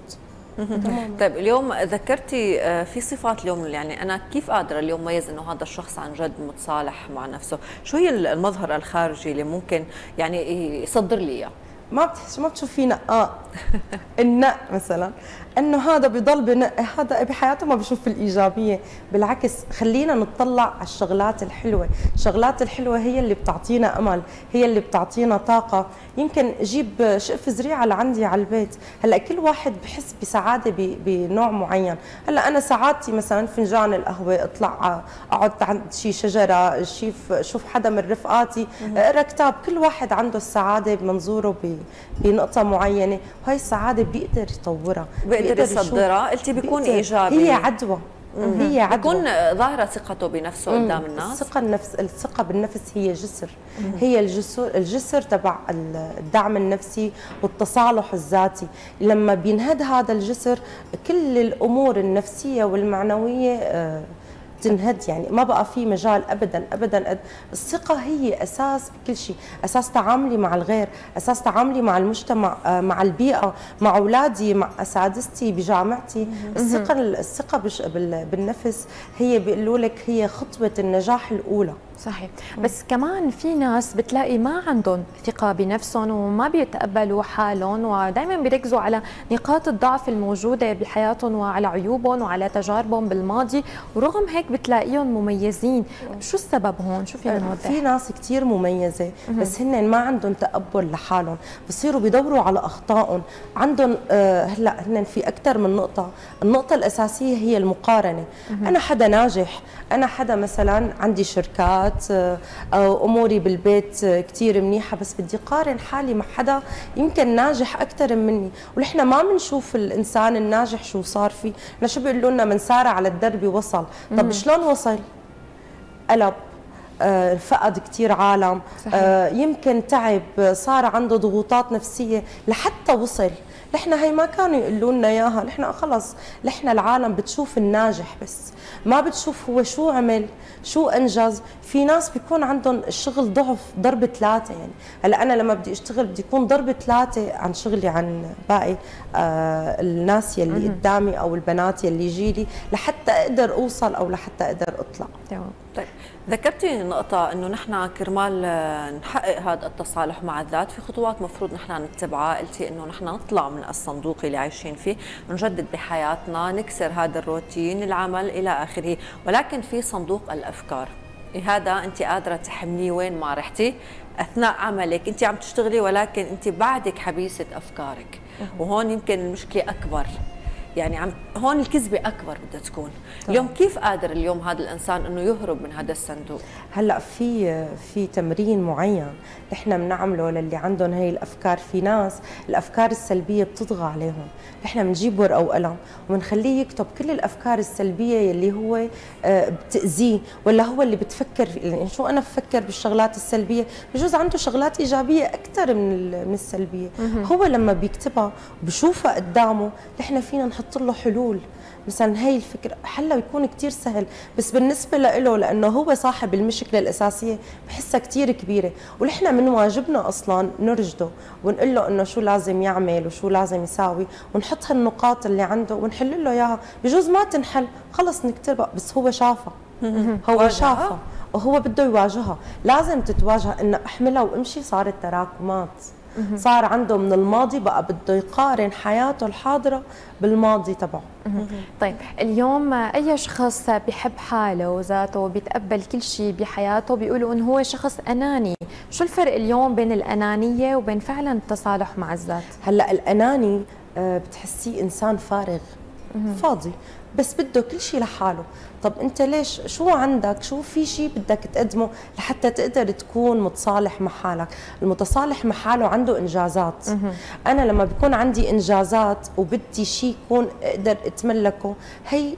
طيب اليوم ذكرتي في صفات اليوم، يعني انا كيف قادره اليوم ميز انه هذا الشخص عن جد متصالح مع نفسه؟ شو هي المظهر الخارجي اللي ممكن يعني يصدر لي اياه؟ ما بتحس ما بتشوفي نقاء النق مثلا، انه هذا بضل بنق، هذا بحياته ما بشوف الايجابيه. بالعكس خلينا نطلع على الشغلات الحلوه، الشغلات الحلوه هي اللي بتعطينا امل، هي اللي بتعطينا طاقه. يمكن اجيب شقف زريعه لعندي على البيت، هلا كل واحد بحس بسعاده بنوع معين. هلا انا سعادتي مثلا فنجان القهوه، اطلع اقعد عند شي شجره، شوف شوف حدا من رفقاتي، اقرا كتاب. كل واحد عنده السعاده بمنظوره بنقطه معينه، وهي السعاده بيقدر يطورها، بيقدر يصدرها. قلتي بيكون ايجابي، هي عدوى. هي عدوى، بيكون ظاهره ثقته بنفسه قدام الناس. الثقه النفس الثقه بالنفس هي جسر، هي الجسر الجسر تبع الدعم النفسي والتصالح الذاتي. لما بينهد هذا الجسر كل الامور النفسيه والمعنويه تنهد، يعني ما بقى في مجال ابدا ابدا. الثقه هي اساس بكل شيء، اساس تعاملي مع الغير، اساس تعاملي مع المجتمع، مع البيئه، مع اولادي، مع اساتذتي بجامعتي. الثقه الثقه بالنفس هي بيقولوا لك هي خطوه النجاح الاولى. صحيح. بس كمان في ناس بتلاقي ما عندهم ثقة بنفسهم وما بيتقبلوا حالهم، ودائما بيركزوا على نقاط الضعف الموجودة بحياتهم وعلى عيوبهم وعلى تجاربهم بالماضي، ورغم هيك بتلاقيهم مميزين. شو السبب هون؟ شو فينا نوضح؟ في ناس كثير مميزة بس هن ما عندهم تقبل لحالهم، بصيروا بيدوروا على أخطائهم. عندهم آه هلا هن في أكثر من نقطة. النقطة الأساسية هي المقارنة. أنا حدا ناجح، أنا حدا مثلا عندي شركات أو أموري بالبيت كتير منيحة، بس بدي قارن حالي مع حدا يمكن ناجح أكثر مني. ونحن ما بنشوف الإنسان الناجح شو صار فيه. نحن شو بيقولوا لنا؟ من سار على الدرب وصل. طب شلون وصل؟ قلب، آه، فقد كتير عالم، آه، يمكن تعب، صار عنده ضغوطات نفسية لحتى وصل. نحن هي ما كانوا يقولوا لنا اياها، نحن خلص نحن العالم بتشوف الناجح بس ما بتشوف هو شو عمل، شو انجز. في ناس بيكون عندهم الشغل ضعف ضرب ثلاثه. يعني هلا انا لما بدي اشتغل بدي يكون ضرب ثلاثه عن شغلي عن باقي آه الناس يلي قدامي او البنات يلي جيلي لحتى اقدر اوصل او لحتى اقدر اطلع. تمام. طيب ذكرتي نقطة انه نحن كرمال نحقق هذا التصالح مع الذات في خطوات مفروض نحن نتبعها. قلتي انه نحن نطلع من الصندوق اللي عايشين فيه، نجدد بحياتنا، نكسر هذا الروتين، العمل الى اخره، ولكن في صندوق الافكار. هذا انت قادره تحمليه وين ما رحتي اثناء عملك، انت عم تشتغلي ولكن انت بعدك حبيسه افكارك، وهون يمكن المشكله اكبر. يعني عم هون الكذبه اكبر بدها تكون. طبعا. اليوم كيف قادر اليوم هذا الانسان انه يهرب من هذا الصندوق؟ هلا في في تمرين معين نحن بنعمله للي عندهم هي الافكار. في ناس الافكار السلبيه بتطغى عليهم، نحن بنجيب ورقه وقلم وبنخليه يكتب كل الافكار السلبيه اللي هو بتاذيه ولا هو اللي بتفكر يعني شو انا بفكر بالشغلات السلبيه، بجوز عنده شغلات ايجابيه اكثر من من السلبيه. هو لما بيكتبها وبشوفها قدامه نحن فينا نحط له حلول. مثلا هي الفكره حلها بيكون كثير سهل، بس بالنسبه له لانه هو صاحب المشكله الاساسيه بحسها كثير كبيره، ونحن من واجبنا اصلا نرشده ونقول له انه شو لازم يعمل وشو لازم يساوي، ونحط هالنقاط اللي عنده ونحل له اياها. بجوز ما تنحل خلص نكتبها، بس هو شافها هو شافها وهو بده يواجهها. لازم تتواجه انه احملها وامشي. صارت تراكمات، صار عنده من الماضي بقى بده يقارن حياته الحاضره بالماضي تبعه. طيب اليوم اي شخص بيحب حاله وذاته وبيتقبل كل شيء بحياته بيقولوا انه هو شخص اناني، شو الفرق اليوم بين الانانيه وبين فعلا التصالح مع الذات؟ هلا الاناني بتحسيه انسان فارغ فاضي بس بده كل شيء لحاله. طب انت ليش؟ شو عندك؟ شو في شيء بدك تقدمه لحتى تقدر تكون متصالح مع حالك؟ المتصالح مع حاله عنده انجازات. انا لما بيكون عندي انجازات وبدي شيء يكون اقدر اتملكه، هي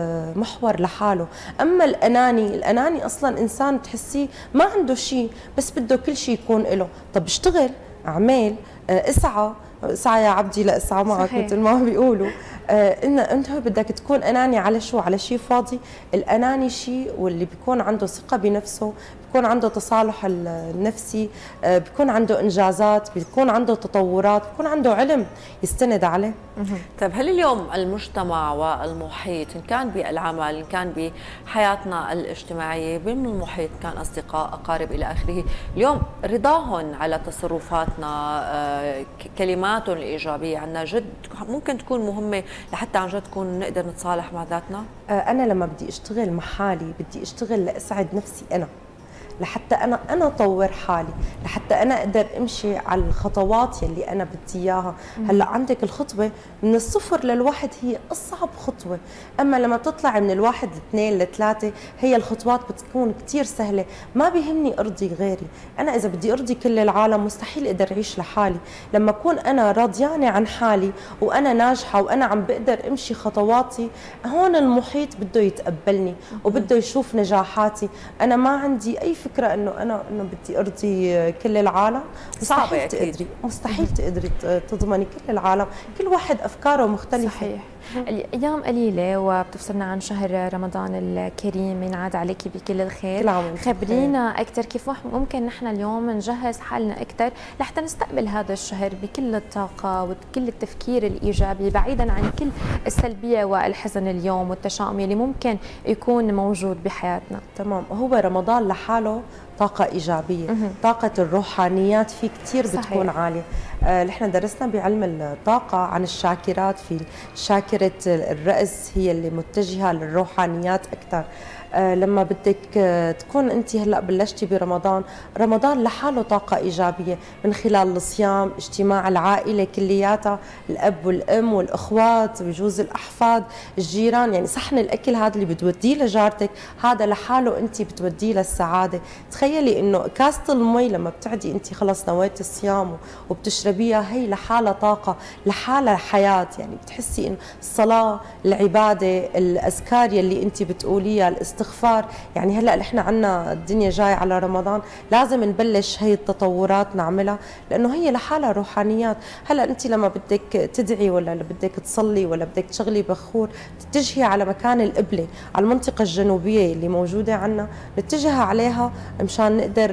محور لحاله. اما الاناني، الاناني اصلا انسان بتحسيه ما عنده شيء بس بده كل شيء يكون له. طب اشتغل، اعمل، اسعى، اسعى يا عبدي لاسعى معك مثل ما بيقولوا. آه إن أنت بدك تكون أناني على شو؟ على شيء فاضي. الأناني شيء واللي بيكون عنده ثقة بنفسه، بيكون عنده تصالح النفسي، آه بيكون عنده إنجازات، بيكون عنده تطورات، بيكون عنده علم يستند عليه. طيب هل اليوم المجتمع والمحيط إن كان بالعمل، إن كان بحياتنا الاجتماعية، بالمحيط كان أصدقاء، أقارب إلى آخره، اليوم رضاهم على تصرفاتنا، آه كلماتهم الإيجابية عنا جد ممكن تكون مهمة لحتى عن جد تكون نقدر نتصالح مع ذاتنا؟ أنا لما بدي أشتغل مع حالي بدي أشتغل لأسعد نفسي أنا، لحتى أنا أنا أطور حالي، لحتى أنا أقدر أمشي على الخطوات يلي أنا بدي إياها. هلا عندك الخطوة من الصفر للواحد هي أصعب خطوة، أما لما تطلع من الواحد لاثنين لثلاثة هي الخطوات بتكون كتير سهلة. ما بيهمني أرضي غيري، أنا إذا بدي أرضي كل العالم مستحيل أقدر أعيش لحالي. لما أكون أنا راضيانة عن حالي وأنا ناجحة وأنا عم بقدر أمشي خطواتي، هون المحيط بده يتقبلني وبده يشوف نجاحاتي. أنا ما عندي أي فكرة انه انا انه بدي ارضي كل العالم، مستحيل تقدري، مستحيل تقدري تضمني كل العالم، كل واحد افكاره مختلفة. صحيح. الايام قليله وبتفصلنا عن شهر رمضان الكريم، ينعاد عليك بكل الخير. خبرينا اكثر كيف ممكن نحن اليوم نجهز حالنا اكثر لحتى نستقبل هذا الشهر بكل الطاقه وكل التفكير الايجابي، بعيدا عن كل السلبيه والحزن اليوم والتشاؤم اللي ممكن يكون موجود بحياتنا. تمام. هو رمضان لحاله طاقة إيجابية، طاقة الروحانيات فيه كتير بتكون عالية. نحن آه درسنا بعلم الطاقة عن الشاكرات، في شاكرة الرأس هي اللي متجهة للروحانيات أكثر. آه لما بدك آه تكون انت هلا بلشتي برمضان، رمضان لحاله طاقه ايجابيه من خلال الصيام، اجتماع العائله كلياتها، الاب والام والاخوات، بجوز الاحفاد، الجيران، يعني صحن الاكل هذا اللي بتوديه لجارتك هذا لحاله انت بتوديه للسعاده. تخيلي انه كاسه المي لما بتعدي انت خلص نويتي الصيام وبتشربيها، هي لحالها طاقه، لحالها حياه. يعني بتحسي انه الصلاه، العباده، الاذكار يلي انت بتقوليها، الاستغفار. يعني هلا نحن عنا الدنيا جاي على رمضان، لازم نبلش هي التطورات نعملها لانه هي لحالها روحانيات. هلا انت لما بدك تدعي ولا بدك تصلي ولا بدك تشغلي بخور، تتجهي على مكان القبله، على المنطقه الجنوبيه اللي موجوده عنا، نتجه عليها مشان نقدر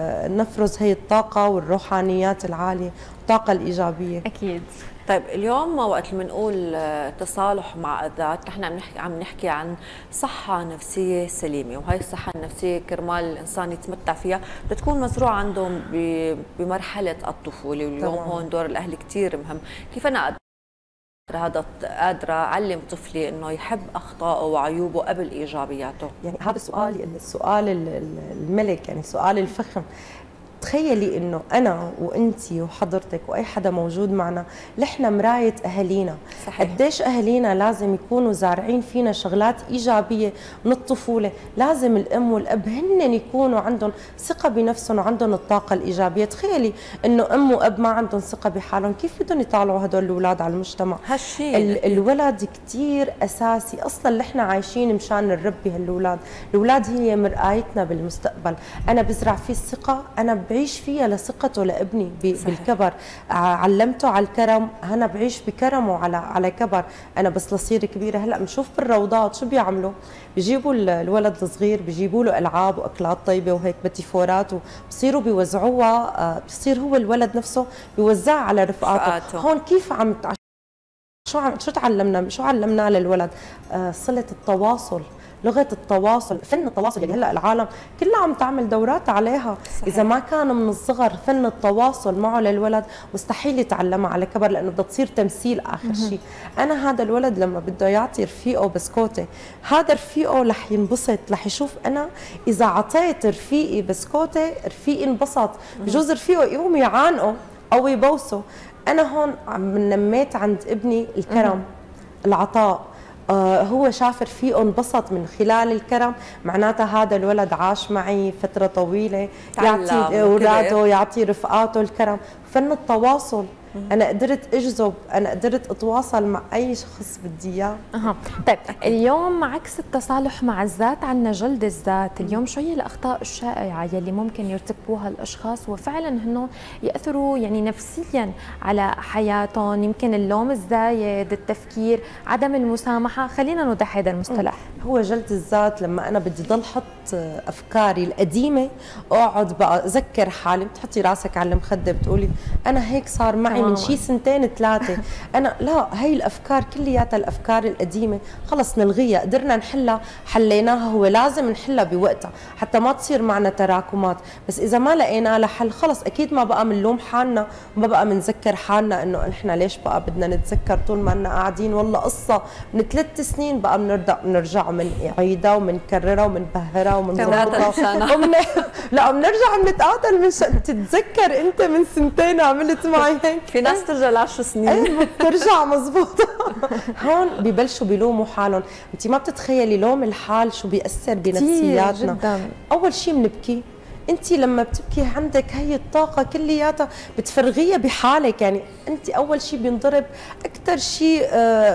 نفرز هي الطاقه والروحانيات العاليه، الطاقه الايجابيه. اكيد. طيب اليوم وقت اللي بنقول تصالح مع الذات، نحن عم نحكي عم نحكي عن صحة نفسية سليمة، وهي الصحة النفسية كرمال الإنسان يتمتع فيها بتكون مزروعة عندهم بمرحلة الطفولة، واليوم هون دور الأهل كثير مهم. كيف أنا هذا قادرة أعلم طفلي إنه يحب أخطائه وعيوبه قبل إيجابياته؟ يعني هذا السؤال السؤال الملك، يعني سؤال الفخم. تخيلي انه انا وانتي وحضرتك واي حدا موجود معنا نحن مرايه اهالينا. صحيح. قديش اهالينا لازم يكونوا زارعين فينا شغلات ايجابيه من الطفوله، لازم الام والاب هن يكونوا عندهم ثقه بنفسهم وعندهم الطاقه الايجابيه. تخيلي انه ام واب ما عندهم ثقه بحالهم، كيف بدهم يطالعوا هدول الاولاد على المجتمع؟ هالشيء ال الولد كثير اساسي، اصلا نحن عايشين مشان نربي هالاولاد، الاولاد هي مرآيتنا بالمستقبل. انا بزرع فيه الثقه، انا بعيش فيها لثقته لابني بالكبر، علمته على الكرم، انا بعيش بكرمه على على كبر. انا بس لصير كبيره هلا بنشوف بالروضات شو بيعملوا، بيجيبوا الولد الصغير بيجيبوا له العاب واكلات طيبه وهيك بتيفورات وبصيروا بيوزعوها، بصير هو الولد نفسه بيوزعها على رفقاته. هون كيف عم شو عم شو تعلمنا شو علمنا للولد؟ آه صله التواصل، لغه التواصل، فن التواصل اللي هلا العالم كلها عم تعمل دورات عليها. صحيح. اذا ما كان من الصغر فن التواصل معه للولد مستحيل يتعلمها على كبر، لانه بدها تصير تمثيل اخر شيء. انا هذا الولد لما بده يعطي رفيقه بسكوته، هذا رفيقه رح ينبسط، رح يشوف انا اذا اعطيت رفيقي بسكوته رفيقي انبسط، بجوز رفيقه يقوم يعانقه او يبوسه. انا هون عم نميت عند ابني الكرم، العطاء. آه هو شاف رفيقه انبسط من خلال الكرم، معناتها هذا الولد عاش معي فتره طويله، يعطي اولاده يعطي رفقاته الكرم. فن التواصل، انا قدرت اجذب، انا قدرت اتواصل مع اي شخص بدي اياه. اها طيب اليوم عكس التصالح مع الذات عندنا جلد الذات. اليوم شو هي الاخطاء الشائعه يلي ممكن يرتكبوها الاشخاص وفعلا هن ياثروا يعني نفسيا على حياتهم؟ يمكن اللوم الزايد، التفكير، عدم المسامحه، خلينا نوضح هذا المصطلح. هو جلد الذات لما انا بدي ضل حط افكاري القديمه، اقعد بقى اذكر حالي، بتحطي راسك على المخده بتقولي انا هيك صار معي من شي سنتين ثلاثه، انا لا، هي الافكار كلياتها الافكار القديمه خلص نلغيها، قدرنا نحلها حليناها، هو لازم نحلها بوقتها حتى ما تصير معنا تراكمات. بس اذا ما لقينا لها حل خلص اكيد ما بقى بنلوم حالنا، ما بقى بنذكر حالنا انه نحن ليش بقى بدنا نتذكر طول ما لنا قاعدين، والله قصه من ثلاث سنين بقى بنرجع بنرجع وبنعيدها وبنكررها وبنبهرها وبنظبطها ومن... لا بنرجع بنتقاتل من ش... تتذكر انت من سنتين عملت معي هيك، في ناس ترجع لعشر سنين. ايه بترجع مزبوطه. هون ببلشوا بيلوموا حالهم. انت ما بتتخيلي لوم الحال شو بيأثر بنفسياتنا جدا. اول شيء بنبكي، انت لما بتبكي عندك هي الطاقه كلياتها بتفرغيها بحالك، يعني انت اول شيء بينضرب، اكثر شيء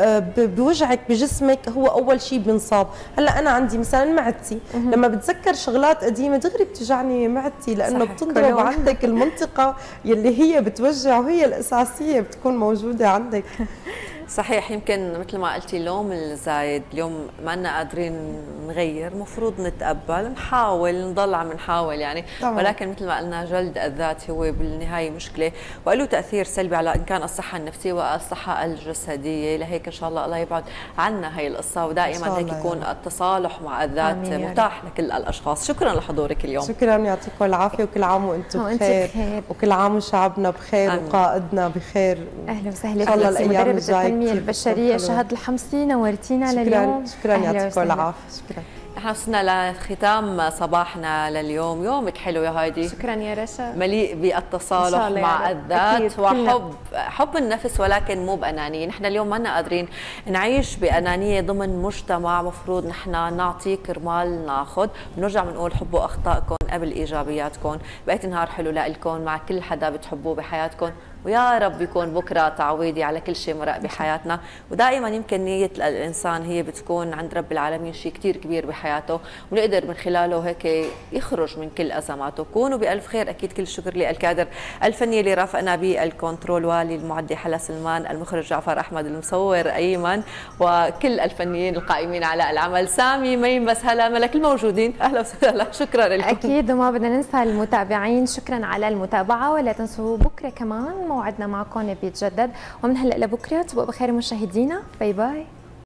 بوجعك بجسمك هو اول شيء بينصاب. هلا انا عندي مثلا معدتي لما بتذكر شغلات قديمه دغري بتوجعني معدتي، لانه بتنضرب عندك المنطقه يلي هي بتوجع وهي الاساسيه بتكون موجوده عندك. صحيح. يمكن مثل ما قلتي اللوم الزايد اليوم ما لنا قادرين نغير، مفروض نتقبل، نحاول نضل عم نحاول يعني طبعا. ولكن مثل ما قلنا جلد الذات هو بالنهايه مشكله وله تاثير سلبي على ان كان الصحه النفسيه والصحه الجسديه. لهيك ان شاء الله الله يبعد عنا هي القصه، ودائما هيك يكون يعني التصالح مع الذات متاح لكل الاشخاص. شكرا لحضورك اليوم. شكرا، يعطيكم العافيه وكل عام وانتم بخير. بخير وكل عام وشعبنا بخير آمين. وقائدنا بخير. اهلا وسهلا فيك مدربه التنميه البشريه شهد الحمصي، نورتينا لليوم. شكرا يعطيكم العافيه. شكرا. نحن وصلنا لختام صباحنا لليوم. يومك حلو يا هايدي. شكرا يا رشا. مليء بالتصالح مع الذات وحب حب النفس، ولكن مو بأنانية. نحن اليوم ما لنا قادرين نعيش بأنانية ضمن مجتمع مفروض نحن نعطي كرمال ناخذ. بنرجع بنقول حبوا أخطائكم قبل إيجابياتكم. بقيت نهار حلو لكم مع كل حدا بتحبوه بحياتكم، ويا رب يكون بكره تعويضي على كل شيء مرق بحياتنا. ودائما يمكن نيه الانسان هي بتكون عند رب العالمين شيء كثير كبير بحياته، ونقدر من خلاله هيك يخرج من كل ازماته. كونوا بالف خير. اكيد كل الشكر للكادر الفني اللي رافقنا بالكنترول، والي المعدي حلا سلمان، المخرج جعفر احمد، المصور ايمن، وكل الفنيين القائمين على العمل، سامي، مين، بس هلا ملك، الموجودين اهلا وسهلا. شكرا لكم. اكيد وما بدنا ننسى المتابعين، شكرا على المتابعه، ولا تنسوا بكره كمان موعدنا معكم بيتجدد. ومن هلا لبكره تبقوا بخير مشاهدينا. باي باي.